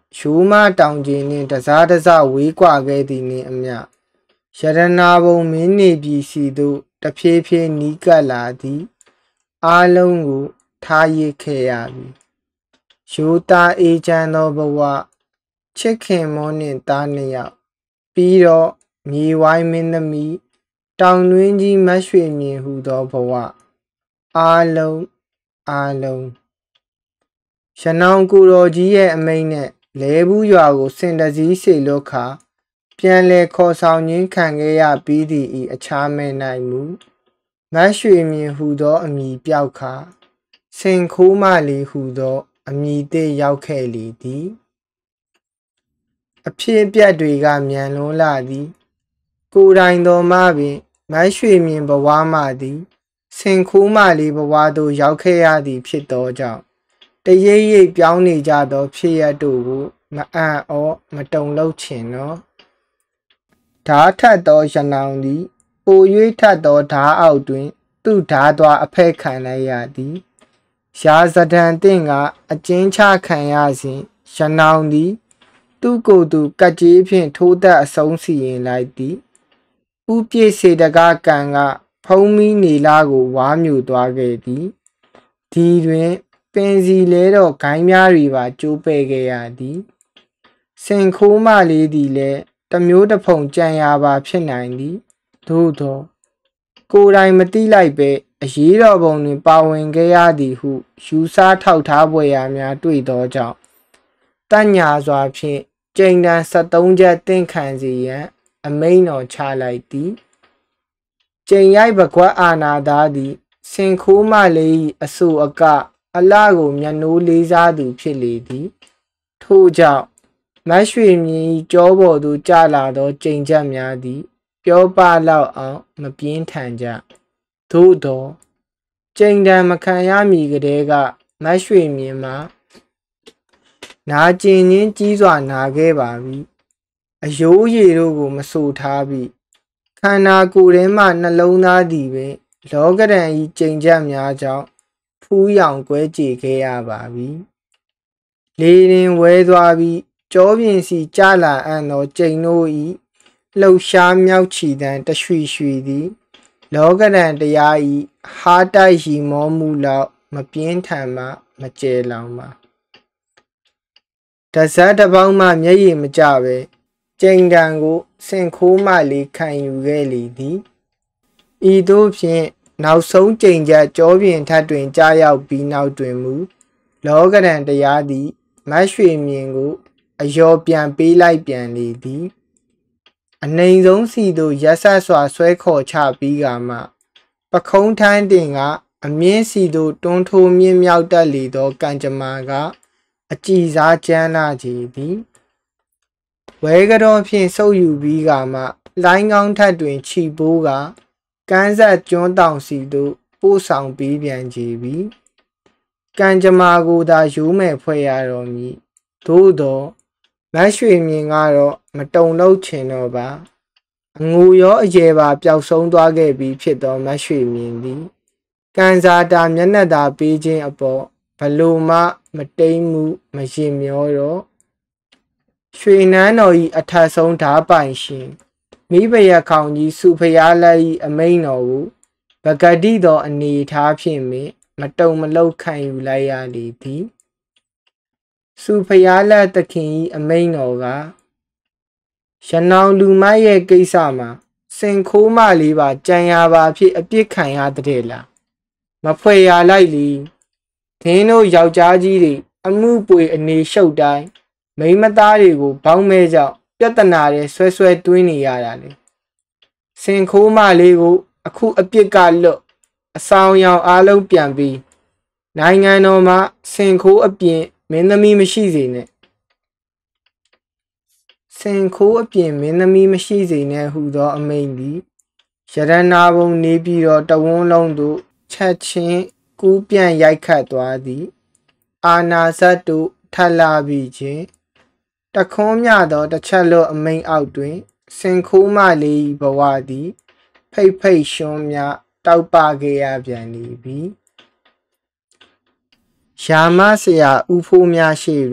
ယူမတောင်ကြီးနှင့်တစားတစားဝေးကွာခဲ့သည်နှင့်အမျှရတနာဘုံမင်းနေပြည်စီသို့တဖြည်းဖြည်းနီးကပ်လာသည်အားလုံးကိုထားရစ်ခဲ့ရပြီရိုးသားအေးချမ်းသောဘဝချစ်ခင်မောနှင့်သားနှစ်ယောက်ပြီးတော့မြေဝိုင်းမင်းသမီးတောင်တွင်းကြီးမတ်ရွှေမြင်ဟုသောဘဝအားလုံးအားလုံးရနောင်ကိုတော်ကြီးရဲ့အမိန့်နဲ့လဲဘူးရွာကိုစင်တစည်းစေလွတ်ခါပြန်လဲခေါ်ဆောင်ခြင်းခံခဲ့ရပြီးသည့်ဤအခြားမဲ့နိုင်မူမတ်ရွှေမြင်ဟုသောအမည်ပြောက်ခါစင်ခိုးမလေးဟုသောအမည်သည့်ရောက်ခဲ့လေသည်အဖြစ်အပျက်တွေကမြန်လွန်းလာသည်ကိုယ်တိုင်တော်မှပင်မတ်ရွှေမြင်ဘဝမှသည်စင်ခိုးမလေးဘဝသို့ရောက်ခဲ့ရသည်ဖြစ်သောကြောင့်တရိပ်ရိပ်ပြောင်းနေကြသောဖြစ်ရတို့ကိုမအံ့ဩမတုန်လှုပ်ချင်တော့ဓာထက်သောရနောင်သည်ပို၍ထက်သောဓာအောက်တွင်သူ့ဓာသွားအဖက်ခံလိုက်ရသည်ရာဇဒံတင့်ကအကျဉ်းချခံရစဉ်ရနောင်သည်သူ့ကိုယ်သူကတ်ကြီးဖြင့်ထိုးသက်အဆုံးစီရင်လိုက်သည်ဥပြည့်စေတကားကံကဖုံးမီနေလာကိုဝါမြူသွားခဲ့သည်ဒီတွင်ပင်စီလဲတော့ဂိုင်းများတွေပါကျိုးပဲ့ခဲ့ရသည်စင်ခိုးမလေးသည်လည်းတမျိုးတစ်ဖုံကြံရပါဖြစ်နိုင်သည်သို့သောကိုယ်တိုင်မသိလိုက်ပဲအရေးတော်ပုံတွင်ပါဝင်ခဲ့ရသည်ဟုယူဆထောက်ထားဖွယ်ရာများတွေ့သောကြောင့်တညာစွာဖြင့်ကျိန်တန်ဆက်သုံးချက်တင့်ခံစီရန်အမိန့်တော်ချလိုက်သည်ကျိန်ရိုက်ပကွက်အာနာသားသည်စင်ခိုးမလေး၏အဆိုအကအလှကိုမျက်နှိုးလေးစားသူဖြစ်လေသည်ထို့ကြောင့်မတ်ရွှေမြင်၏ကြောပေါ်သို့ကျလာသောကျိန်ချက်များသည်ပြောပလောက်အောင်မပြင်းထန်ကြသို့သောကျိန်တန်မခံရမီကတည်းကမတ်ရွှေမြင်မှာနာကျင်ခြင်းကြီးစွာနာခဲ့ပါပြီအယိုးရည်တို့ကိုမဆိုထားပြီခန္ဓာကိုယ်ထဲမှနှလုံးသားသည်ပင်လောကဓာတ်၏ကျိန်ချက်များကြောင့်ဖူးယောင်ကွဲကြေခဲ့ရပါပြီလေရင်ဝဲသွားပြီးကြောပြင်စီကြလာအံ့သောကျိန်တို့၏လှုပ်ရှားမြောက်ချီတန်းတရွှီရွှီသည်လောကဓာတ်တရား၏ဟားတိုက်ရီမောမှုလောက်မပြင်းထန်မှမကျဲလောင်ပါတဇတ်တစ်ပေါင်းမှမျက်ရည်မကျပဲကျိန်တန်ကိုစင်ခိုးမလေးခံယူခဲ့လေသည်ဤသို့ဖြင့်နောက်ဆုံးကျိန်ချက်ကြောပြင်ထပ်တွင်ကြားရောက်ပြီးနောက်တွင်မူလောကဓာတ်တရားသည်မတ်ရွှေမြင်ကိုအယောပြန်ပေးလိုက်ပြန်လေသည်အနှိမ်ဆုံးစီသို့ရက်ဆက်စွာဆွဲခေါ်ချပြီးကမှပခုံးထမ်းတင်ကအမြင့်စီသို့တွန်းထိုးမြင့်မြောက်တက်လေသောကံကြမ္မာကအကြည်စားကျမ်းလာကြသည်ဝဲကတော်ဖြင့်ဆုပ်ယူပြီးကမှလိုင်းကောင်းထက်တွင်ခြိပိုးကကန်းဆက်ကျွန်းတောင်စီသို့ပို့ဆောင်ပြီးပြန်ကြပြီကံကြမ္မာကိုသာရိုးမဲ့ဖွဲ့ရတော်မူသို့သောမတ်ရွှေမြင်ကတော့မတုန်လှုပ်ချင်တော့ပါအငိုရောအရေပါပျောက်ဆုံးသွားခဲ့ပြီးဖြစ်သောမတ်ရွှေမြင်သည်ကံစားတာမျက်နှာသာပေးခြင်းအပေါ်ဘလို့မှမတိမ်မှုမရင်မျောတော့ရွှေနန်းတော်၏အထက်ဆုံးဓာပိုင်ရှင်မိဘရခေါင်ကြီးစုဖျားလက်၏အမိန်တော်ကိုပဂတိသောအနေထားဖြင့်မတုံမလှုပ်ခံယူလိုက်ရလေသည်စုဖျားလက်သခင်၏အမိန်တော်ကရနောင်လူမရဲ့ကိစ္စမှာစင်ခိုးမလေးပါကြံရပါဖြစ်အပြစ်ခံရတဲ့လားမဖွဲ့ရလိုက်လီဒင်းတို့ယောက်ျားကြီးတွေအမှုပွေအနေရှုပ်တိုင်းမိန်းမသားတွေကိုဘောင်းမဲကြောင့်ပြဿနာတွေဆွဲဆွဲတွင်းနေရတာလေစင်ခိုးမလေးကိုအခုအပြစ်ကလွတ်အဆောင်ရောင်အားလုံးပြန်ပြီးနိုင်ငံတော်မှာစင်ခိုးအပြင်မင်းသမီးမရှိစေနဲ့စင်ခိုးအပြင်မင်းသမီးမရှိစေနဲ့ဟူသောအမိန့်သည်ရတနာဘုံနေပြီးတော့တဝန်းလုံးသို့ချက်ချင်းကူးပြန်ရိုက်ခတ်သွားသည်အာနာဇတ်တို့ထပ်လာပြီးချင်းတခွန်းမြသောတစ်ချက်လွတ်အမိန့်အောက်တွင်စင်ခိုးမလေးဘဝသည်ဖိတ်ဖိတ်ရှွန်းများတောက်ပခဲ့ရပြန်လေပြီရာမဆရာဦးဖိုးများရှိတွင်မ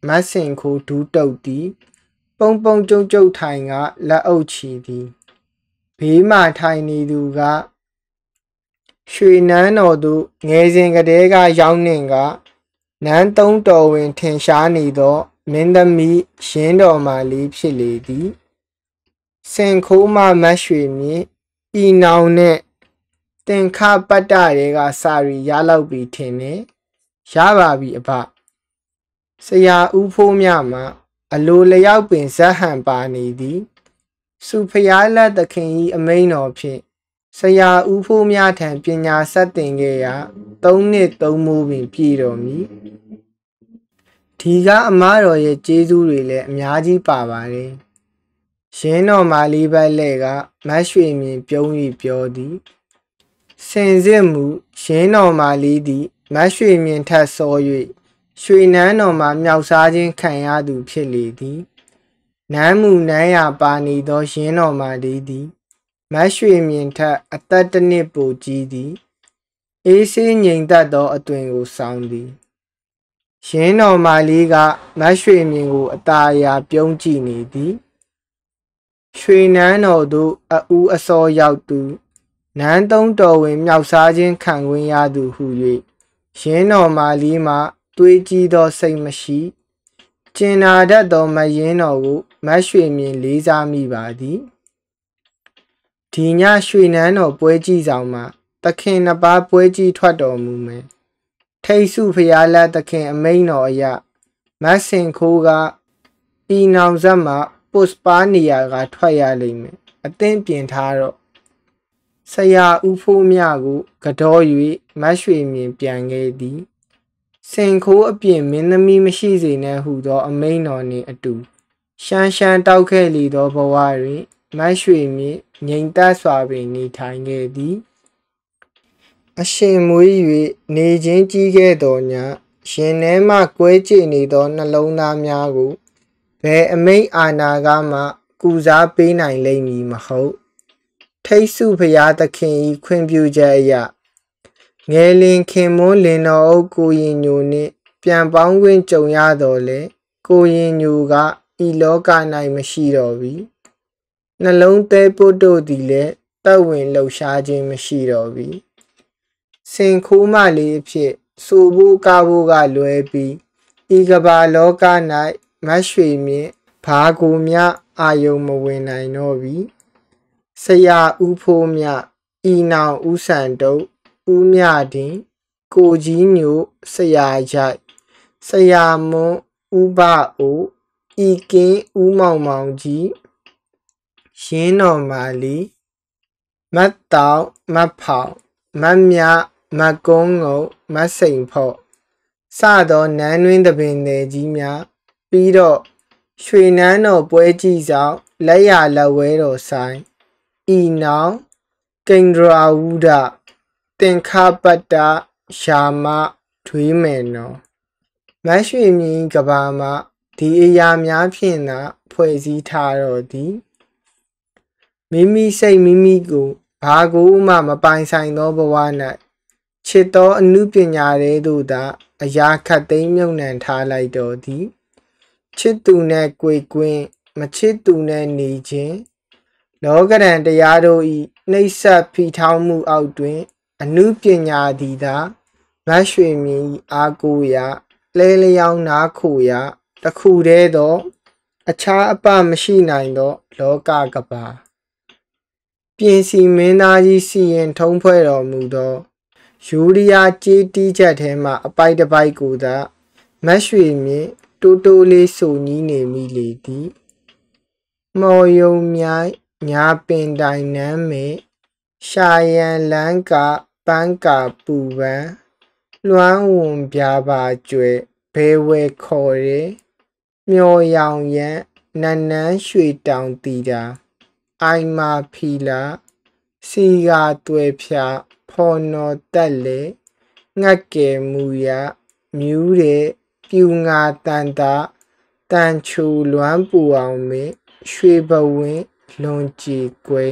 မတ်စင်ခိုဒူးတုတ်သည်ပုံပုံကျုံကျုံထိုင်ကလက်အုပ်ချီသည်ဘေးမှထိုင်နေသူကရွှေနန်းတော်သို့ငယ်စဉ်ကတည်းကရောက်နှင့်ကနန်းသုံးတော်ဝင်ထင်ရှားနေသောမင်းသမီးရင်းတော်မာလေးဖြစ်လေသည်စင်ခိုးမှမတ်ရွှေမြင့်ဤနောင်နှင့်တင်ခပတ္တတွေကစာရီရလောက်ပြီးထင်နေရပါပြီအဖဆရာဦးဖိုးမြမှာအလိုလျောက်ပင်ဇက်ဟန်ပါနေသည်စုဖျားလက်သခင်၏အမိန်တော်ဖြင့်ဆရာဦးဖိုးမြထံပညာဆက်သင်ခဲ့ရာသုံးနှစ်သုံးမိုးပင်ပြည့်တော်မူဒီကအမတော်ရဲ့ကျေးဇူးတွေလည်းအများကြီးပါပါတယ်ရင်းတော်မာလေးပဲလဲကမတ်ရွှေမြင်ပြုံး၍ပြောသည်စင်စစ်မူရင်းတော်မာလေးသည်မတ်ရွှေမြင်ထက်စော၍ရွှေနန်းတော်မှာမြောက်စားခြင်းခံရသူဖြစ်လေသည်နန်းမူနန်းရာပါနေသောရင်းတော်မာလေးသည်မတ်ရွှေမြင်ထက်အသက်တစ်နှစ်ပိုကြီးသည်အေးဆေးငြိမ်သက်သောအသွင်ကိုဆောင်သည်ရင်းတော်မာလေးကမတ်ရွှေမြင်ကိုအသာအရာပြုံးကြည့်နေသည်ရွှေနန်းတော်သို့အဦးအစောရောက်သူနန်းသုံးတော်ဝင်မြောက်စားခြင်းခံခွင့်ရသူဟု၍ရင်းတော်မာလေးမှတွေးကြည့်သောစိတ်မရှိကျင်နာတတ်သောမရင်းတော်ကိုမတ်ရွှေမြင်လေးစားမိပါသည်ဒီညရွှေနန်းတော်ပွဲကြည့်ဆောင်မှာသခင်နှစ်ပါးပွဲကြည့်ထွက်တော်မူမယ်ထိတ်စုဖျားလက်သခင်အမိန်တော်အရမတ်စင်ခိုးကဤနောင်ဇက်မှာပုစပါနေရာကထွက်ရလိမ့်မယ်အသင့်ပြင်ထားတော့ဆရာဦးဖိုးမြကိုကတော့၍မတ်ရွှေမြင်ပြန်ခဲ့သည်စင်ခိုးအပြင်မင်းသမီးမရှိစေနဲ့ဟုသောအမိန်တော်နှင့်အတူရှမ်းရှမ်းတောက်ခဲ့လေသောဘဝတွင်မတ်ရွှေမြင့်ငြိမ်သက်စွာပင်နေထိုင်ခဲ့သည်အရှင်မွေး၍နေချင်းကြီးခဲ့သောညရင်ထဲမှကွဲကြနေသောနှလုံးသားများကိုဘယ်အမိန့်အာဏာကမှကုစားပေးနိုင်လိမ့်မည်မဟုတ်ထိတ်စုဖျားသခင်၏ခွင့်ပြုချက်အရငယ်လင်ခင်မွန်းလင်တော်အုပ်ကိုရင်ညိုနှင့်ပြန်ပေါင်းခွင့်ကြုံရတော်လဲကိုရင်ညိုကဤလောက၌မရှိတော်ပြီနှလုံးသေးပုတ်တို့သည်လည်းတပ်ဝင်လှုပ်ရှားခြင်းမရှိတော်ပြီစင်ခိုးမလေးအဖြစ်ဆိုဖို့ကားဖို့ကလွဲပြီးဤကဘာလောက၌မတ်ရွှေမြင့်ဘာကိုမြအာယုံမဝင်နိုင်တော့ပြီဆရာဦးဖိုးမြဤနောင်ဦးစံတုတ်ဦးမြတင်ကိုကြီးညိုဆရာရိုက်ဆရာမွန်းဦးဘအိုဤကင်းဦးမောင်မောင်ကြီးရင်းတော်မာလီမတ်တောင်မတ်ဖောင်မတ်မြမတ်ကုန်းငုံမတ်စိန်ဖော့စသောနန်းတွင်တပင်တွေကြီးများပြီးတော့ရွှေနန်းတော်ပွဲကြည့်ဆောင်လက်ရလက်ဝဲတော်ဆိုင်ဤနောင်ကိန္ဒရာဝုဒတင်ခပတ္တရှာမထွေးမယ်နော်မတ်ရွှေမြင့်ကဘာမှာဒီအရာများဖြင့်သာဖွဲ့စည်းထားတော်သည်မိမိစိတ်မိမိကိုဘာကိုမှမပိုင်ဆိုင်သောဘဝ၌ချစ်သောအနုပညာတွေသို့သာအရာခတ်သိမ်းမြုပ်နှံထားလိုက်တော်သည်ချစ်သူနှင့်ကြွေကွင်းမချစ်သူနှင့်နေခြင်းလောကရန်တရားတို့၏နှိပ်စက်ဖိထောင်းမှုအောက်တွင်အနုပညာသည်သာမတ်ရွှေမြင့်၏အားကိုးရာလဲလျောင်းနားခိုရာတခုတည်းသောအခြားအပမရှိနိုင်သောလောကကဘာပြင်စီမင်းသားကြီးစီရင်ထုံးဖွဲ့တော်မူသောယူရီးယားကြေးတီးချက်ထဲမှအပိုက်တစ်ပိုက်ကိုသာမတ်ရွှေမြင့်တိုးတိုးလေးဆိုညီးနေမိလေသည်မော်ယုံမြိုင်ညာပင်တိုင်နမ်းမေရှာရန်လန်းကပန်းကာပူပန်းလွမ်းဝန်ပြာပါကျွဲဘဲဝဲခေါ်ရဲမျောရောင်ရန်နန်းနန်းရွှေတောင်တီတာအိုင်မာဖီလာစီကာတွယ်ဖြာဖော်နော်တက်လေငတ်ကဲမူရမြူးတဲ့ပြူငါတန်တာတန်ချူလွမ်းပူအောင်မေရွှေဘဝင်းလွန်ကြည်ကွယ်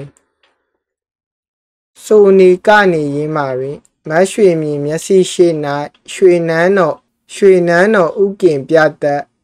ဆိုနေကနေရင်းမှာပင်မတ်ရွှေမြင့်မျက်စိရှိ၌ရွှေနန်းတော်ရွှေနန်းတော်ဥကင်ပြတ်သက်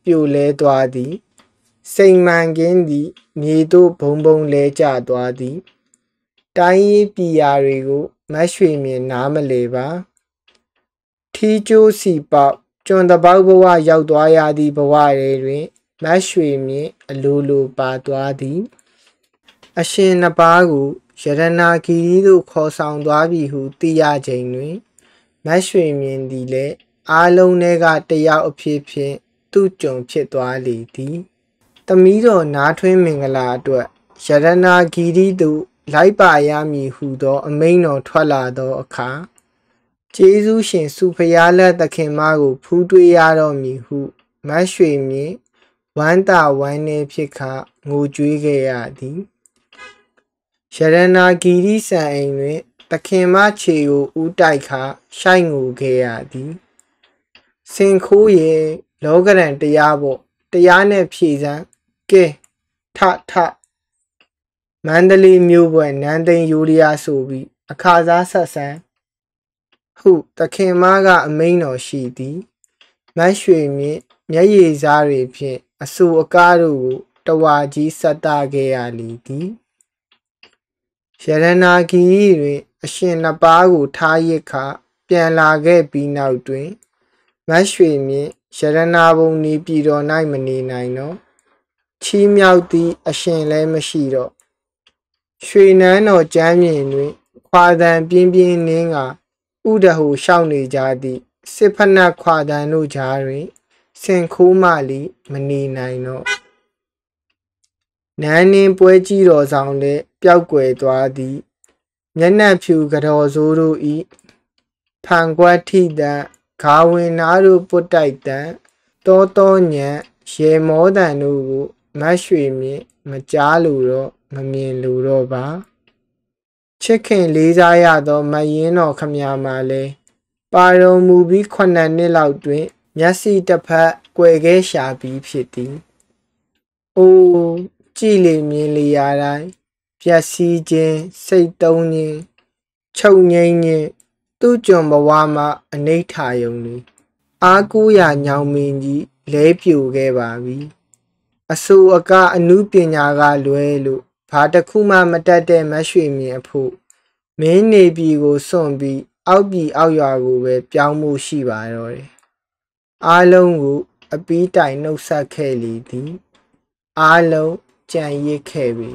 ပြိုလဲသွားသည်စိန်မှန်ကင်းသည်မြေသို့ဘုံဘုံလဲကျသွားသည်တိုင်းရေးပြည်ရာတွေကိုမတ်ရွှေမြင်နားမလဲပါထီးကျိုးစီပေါက်ကျွန်တပေါက်ဘဝရောက်သွားရသည့်ဘဝတွေတွင်မတ်ရွှေမြင်အလိုလိုပါသွားသည်အရှင်နှစ်ပါးကိုရတနာဂီရီသို့ခေါ်ဆောင်သွားပြီဟုသိရချိန်တွင်မတ်ရွှေမြင်သည်လည်းအားလုံးထဲကတယောက်အဖြစ်ဖြင့်သူ့ကြုံဖြစ်သွားလေသည်သမီးတော်နားထွင်းမင်္ဂလာအတွက်ရတနာဂီရီသို့လိုက်ပါရမည်ဟုသောအမိန့်တော်ထွက်လာသောအခါကျေးဇူးရှင်စုဖျားလက်သခင်မကိုဖူးတွေ့ရတော့မည်ဟုမတ်ရွှေမြင့်ဝမ်းသာဝမ်းနည်းဖြစ်ခငိုကြွေးခဲ့ရသည်ရတနာဂီရီစံအိမ်တွင်သခင်မခြေကိုဦးတိုက်ခရှိုက်ငိုခဲ့ရသည်စင်ခိုးရဲ့လောကရန်တရားပေါ့တရားနဲ့ဖြည့်စမ်းကဲထထမန္တလေးမြို့ဘွယ်နန်းသိမ်းယူရီးယားဆိုပြီးအခါစားဆက်ဆန်းဟုသခင်မကအမိန့်တော်ရှိသည်မတ်ရွှေမြင့်မျက်ရည်စားတွေဖြင့်အဆူအကားတို့ကိုတဝါကြီးဆက်တာခဲ့ရလေသည်ရတနာဂီရီတွင်အရှင်နှစ်ပါးကိုထားရစ်ခပြန်လာခဲ့ပြီးနောက်တွင်မတ်ရွှေမြင့်ရတနာဘုံနေပြည်တော်၌မနေနိုင်တော့ချီးမြှောက်သည့်အရှင်လည်းမရှိတော့ရွှေနန်းတော်ကျမ်းမြင်တွင်ခွာတန်ပြင်းပြင်းနှင်းကဥဒဟုရှောက်နေကြသည့်စစ်ဖနက်ခွာတန်တို့ကြားတွင်စင်ခိုးမလီမနေနိုင်တော့နန်းနှင်းပွဲကြီးတော်ဆောင်လည်းပျောက်ကွယ်သွားသည်မျက်နှာဖြူကတော်စိုးတို့ဤဖန်ကွက်ထိတန်ဂါဝင်နာတို့ပုတ်တိုက်တန်တောတောညံရေမောတန်တို့ကိုမတ်ရွှေမြင့်မကြားလို့တော့မမြင်လို့တော့ပါချစ်ခင်လေးစားရသောမယင်းတော်ခမများမှာလဲပါတော်မူပြီးခုနှစ်နှစ်လောက်တွင်မျက်စိတစ်ဖက်ကွယ်ခဲ့ရှာပြီးဖြစ်သည်အိုးကြည်လေမြင်လေရတိုင်းပျက်စီးခြင်းစိတ်တုံးခြင်းချုပ်ငိမ့်ခြင်းသူ့ကြုံဘဝမှာအနိဋ္ဌာယုံလေအားကိုးရာညောင်မင်းကြီးလဲပြိုခဲ့ပါပြီအဆူအကအနုပညာကလွဲလို့ဘာတစ်ခုမှမတတ်တဲ့မတ်ရွှေမြင့်အဖို့မင်းနေပြည်ကိုစွန့်ပြီးအောက်ပြည်အောက်ရွာကိုပဲပြောင်းမှုရှိပါတော့တယ်အားလုံးကိုအပီးတိုင်နှုတ်ဆက်ခဲ့လေသည်အားလုံးကြံရစ်ခဲ့ပြီ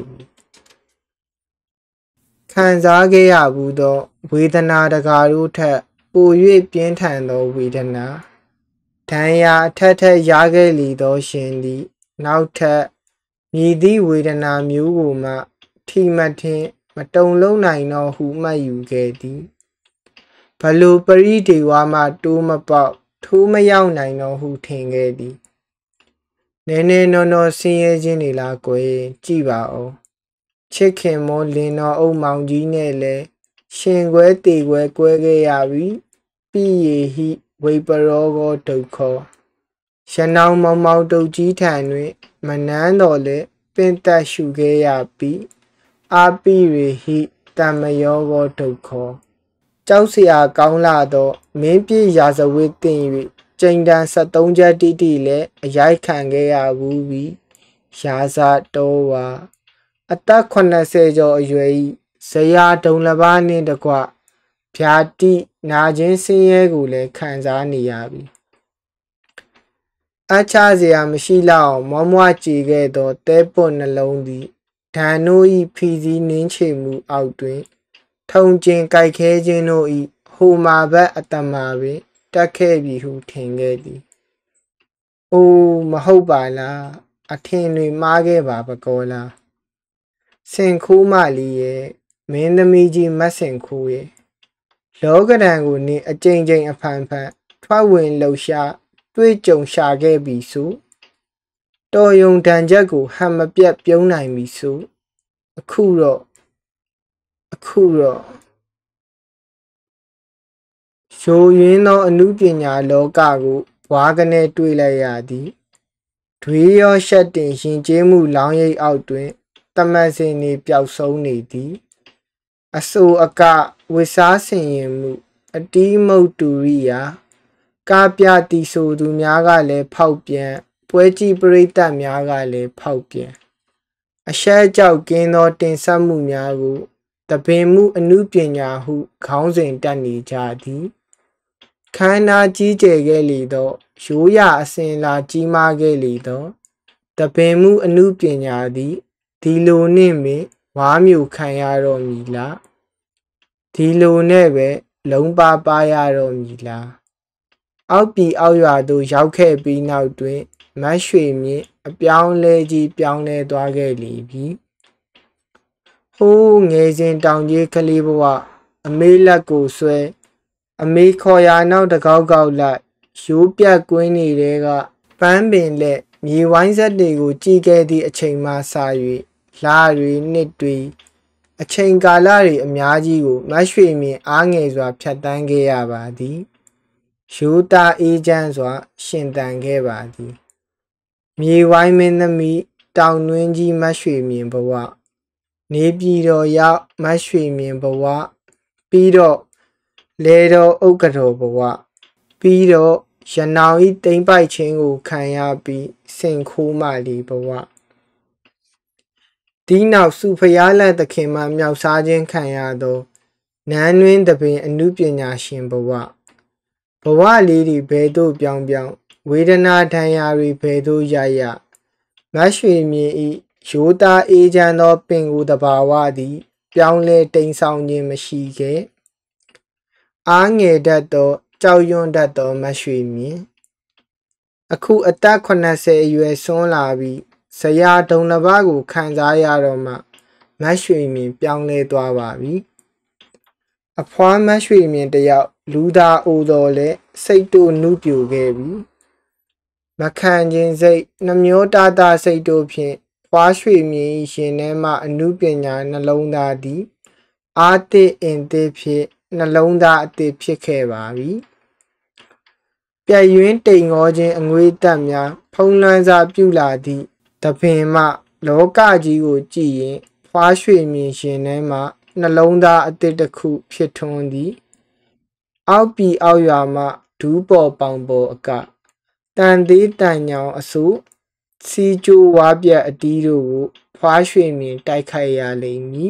ခံစားခဲ့ရဘူးသောဝေဒနာတကာတို့ထက်ပို၍ပြင်းထန်သောဝေဒနာဒဏ်ရာအထက်ထက်ရခဲ့လေသောရှင်သည်နောက်ထပ်မြည်သည့်ဝေဒနာမျိုးကိုမှထိမထင်မတုံလုံးနိုင်တော့ဟုမှတ်ယူခဲ့သည်ဘလို့ပရိဒေဝမှတိုးမပေါက်ထိုးမရောက်နိုင်တော့ဟုထင်ခဲ့သည်နည်းနည်းနော်နော်ဆင်းရဲခြင်းတွေလားကွယ်ကြည့်ပါဦးချစ်ခင်မောလင်းတော်အုပ်မောင်ကြီးနဲ့လဲရှင်ခွဲတေခွဲကွဲခဲ့ရပြီပြီးရဟိဝိပရောဂောဒုက္ခရနောင်မောင်မောင်တုတ်ကြီးထံတွင်မနန်းတော်လဲပင်သက်ရှုခဲ့ရပြီးအာပိရဟိတမယောဂောဒုက္ခကြောက်เสียကောင်းလာသောမင်းပြည့်ရာဇဝတ်တင်၍ကျိန်တန်ဆက်သုံးချက်တိတိလဲအရိုက်ခံခဲ့ရဘူးပြီးရာဇတော်ဝါအသက်ခုနှစ်ဆယ်ကျော်အရွယ်၏ဇရာဒုံလဘာနှင့်တကွဗျာတိနာခြင်းဆင်းရဲကိုလည်းခံစားနေရပြီအချစရာမရှိလောက်မောမွားကြည်ခဲ့သောတဲပွတ်နှလုံးသည်ဓာန်တို့၏ဖီစီနင်းချေမှုအောက်တွင်ထုံကျင်ကြိုက်ခဲခြင်းတို့၏ဟိုမာဘက်အတမာပင်တက်ခဲ့ပြီဟုထင်ခဲ့သည်။အိုးမဟုတ်ပါလားအထင်တွေမှားခဲ့ပါပကောလားစင်ခိုးမလေးရဲ့မင်းသမီးကြီးမတ်စင်ခိုးရဲ့လောကဒဏ်ကိုနေအကြိမ်ကြိမ်အဖန်ဖန်ထွက်ဝင်လှူရှာတွေ့ကြုံရှာခဲ့ပြီဆိုတော်ယုံတန်ချက်ကိုဟန်မပြတ်ပြုံးနိုင်ပြီဆိုအခုတော့အခုတော့ရိုးရင်းသောအမှုပညာလောကကိုဘွားကနေတွေ့လိုက်ရသည်ဒွေရောရှက်တင်ရင်ကျေးမှုလောင်းရိပ်အောက်တွင်တမန်စင်နေပျောက်ဆုံးနေသည်အဆိုအကဝိစားဆင်ရင်မှုအတီးမုတ်တူရိယာကာပြတီဆိုသူများကလည်းဖောက်ပြန်ပွဲကြည့်ပရိသတ်များကလည်းဖောက်ပြန်အရှက်ကြောက်ကင်းသောတင်ဆက်မှုများကိုတပင်မှုအမှုပညာဟုခေါင်းစဉ်တက်နေကြသည်ခန္ဓာကြီးကျယ်ခဲ့လေသောရိုးရာအစဉ်လာကြီးမားခဲ့လေသောတပင်မှုအမှုပညာသည်ဒီလိုနှင့်ပင်ဝါမျိုးခံရတော့မည်လားဒီလိုနဲ့ပဲလုံးပါပါရတော့မည်လားအောက်ပြည်အောက်ရွာသို့ရောက်ခဲ့ပြီးနောက်တွင်မတ်ရွှေမြင့်အပြောင်းလဲကြီးပြောင်းလဲသွားခဲ့လေပြီဟိုးငယ်စဉ်တောင်ကြီးကလေးဘဝအမေးလက်ကိုဆွဲအမေခေါ်ရာနောက်တကောက်ကောက်လိုက်ရိုးပြတ်ကွင်းနေတဲ့ကပန်းပင်လက်မြေဝိုင်းဆက်တွေကိုကြည်ခဲ့သည့်အချိန်မှစ၍လတွေနှစ်တွေအချိန်ကာလတွေအများကြီးကိုမတ်ရွှေမြင့်အားငယ်စွာဖြတ်တန်းခဲ့ရပါသည်ရိုးသားအေးချမ်းစွာရှင်သန်ခဲ့ပါသည်မြေဝိုင်းမင်းသမီးတောင်တွင်းကြီးမတ်ရွှေမြင့်ဘဝနေပြည်တော်ရောက်မတ်ရွှေမြင့်ဘဝပြီးတော့လေတော်ဥက္ကတော်ဘဝပြီးတော့ရနောင်ဤတိမ်ပိုက်ခြင်းကိုခံရပြီးစင်ခိုးမလီဘဝဒီနောက်စုဖျားလက်သခင်မှမြောက်စားခြင်းခံရသောနန်းတွင်တပင်အမှုပညာရှင်ဘဝဘဝလေးတွေဘယ်သို့ပြောင်းပြောင်းဝေဒနာဒဏ်ရာတွေဘယ်သို့ရရမတ်ရွှေမြင့်ဤရိုးသားအေးချမ်းသောပင်ကိုယ်တဘာဝသည်ပြောင်းလဲတိမ်ဆောင်ခြင်းမရှိခဲ့အားငယ်တတ်သောကြောက်ရွံ့တတ်သောမတ်ရွှေမြင့်အခုအသက်ခုနှစ်ဆယ်အရွယ်ဆွန်းလာပြီးဇရာဒုံတစ်ပါးကိုခံစားရတော့မှမတ်ရွှေမြင့်ပြောင်းလဲသွားပါပြီအဖွားမတ်ရွှေမြင့်တယောက်လူသားအိုတော်လဲစိတ်တို့နုပြိုခဲ့ပြီမခံခြင်းစိတ်နှမျောတာတာစိတ်တို့ဖြင့်ဖွားရွှေမြင့်ရှင်ထဲမှအမှုပညာနှလုံးသားသည်အာတိအင်တိဖြင့်နှလုံးသားအသစ်ဖြစ်ခဲ့ပါပြီပြည့်ရွင်းတိမ်ငေါခြင်းအငွေ့တက်များဖုံးလွှမ်းစားပြုလာသည့်တပင်မှလောကကြီးကိုကြည့်ရင်ဖွားရွှေမြင့်ရှင်ထဲမှနှလုံးသားအသစ်တစ်ခုဖြစ်ထွန်းသည်အောက်ပြည်အောက်ရွာမှဒူးပေါ်ပေါင်ပေါ်အကတန်သေးတန်ညောင်အစုစီကျိုးဝါပြက်အတီးတို့ကိုဖွားရွှေမြင့်တိုက်ခိုက်ရလိမ့်မည်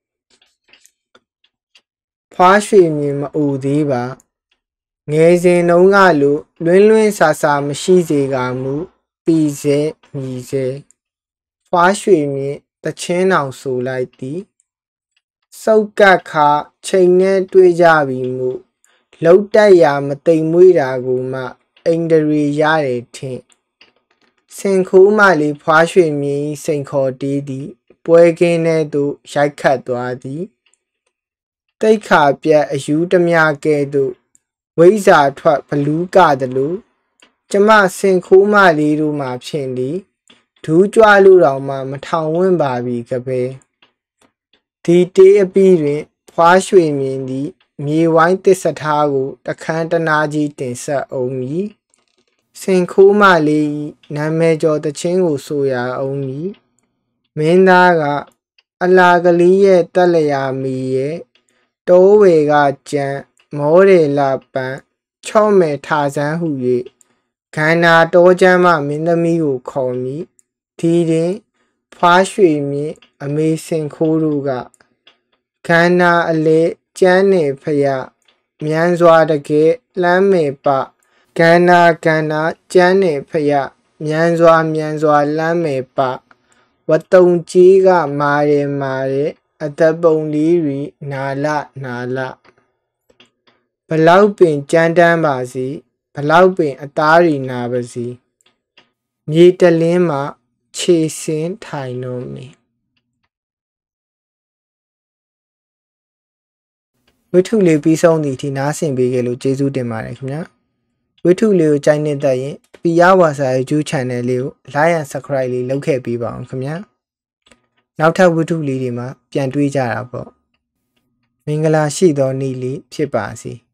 ဖွားရွှေမြင့်မအိုသေးပါငယ်စဉ်တုန်းကလိုလွင်းလွင်းဆာဆာမရှိစေကမူပြီးစေမြည်စေဖွားရွှေမြင့်တချင်းအောင်ဆိုလိုက်သည်စုပ်ကတ်ခါချိန်နဲ့တွေးကြပြီမူလှုပ်တက်ရာမတိမ်မွေးတာကိုမှအိန္ဒရီရတယ်ထင်စင်ခိုးမလေးဖွားရွှေမြင့်စိန်ခေါ်တီးသည်ပွဲကင်းထဲသို့ရိုက်ခတ်သွားသည်တိတ်ခါပြက်အယူတမျှကဲ့သို့ဝိဇာထွက်ဘလူးကတလို့ကျမစင်ခိုးမလေးတို့မှဖြင့်သည်ဒူးကြွလို့တောင်မှမထောင်ဝင့်ပါပြီကပဲဒီတေးအပြီးတွင်ဖွားရွှေမြင့်သည်မြေဝိုင်းတစ္ဆထားကိုတခန်းတနာကြီးတင်ဆက်အောင်မည်စင်ခိုးမလေးနာမည်ကျော်တချင်းကိုဆိုရအောင်မည်မင်းသားကအလာကလေးရဲ့တက်လျာမီရဲ့တိုးဝေကကြံမောရေလာပန်ချော့မယ်ထာဆန်းဟု၍ခန္ဓာတော်ချမ်းမှမင်းသမီးကိုခေါ်မည်ဒီတွင်ဖွားရွှေမြင့်အမေစင်ခိုးတို့ကခန္ဓာအလေကျမ်းနေဖရမြန်စွာတကယ်လှမ်းမေပကန္နာကန္နာကျမ်းနေဖရမြန်စွာမြန်စွာလှမ်းမေပဝတုံကြီးကမာရဲမာရဲအတပုံလေးရီနာလနာလဘလောက်ပင်ကြမ်းတမ်းပါစီဘလောက်ပင်အသားရီနာပါစီမြေတလင်းမှာခြေစင်းထိုင်လို့မီဝိထုလေးပြီးဆုံးသည့်အထိနားဆင်ပေးခဲ့လို့ကျေးဇူးတင်ပါတယ်ခင်ဗျာဝိထုလေးကိုကြိုက်နေတဲ့ရင်ပီယာဝါစာ YouTube Channel လေးကို Like and Subscribe လေးလုပ်ခဲ့ပေးပါအောင်ခင်ဗျာနောက်ထပ်ဝိထုလေးတွေမှာပြန်တွေ့ကြတာပေါ့မင်္ဂလာရှိသောနေ့လေးဖြစ်ပါစေ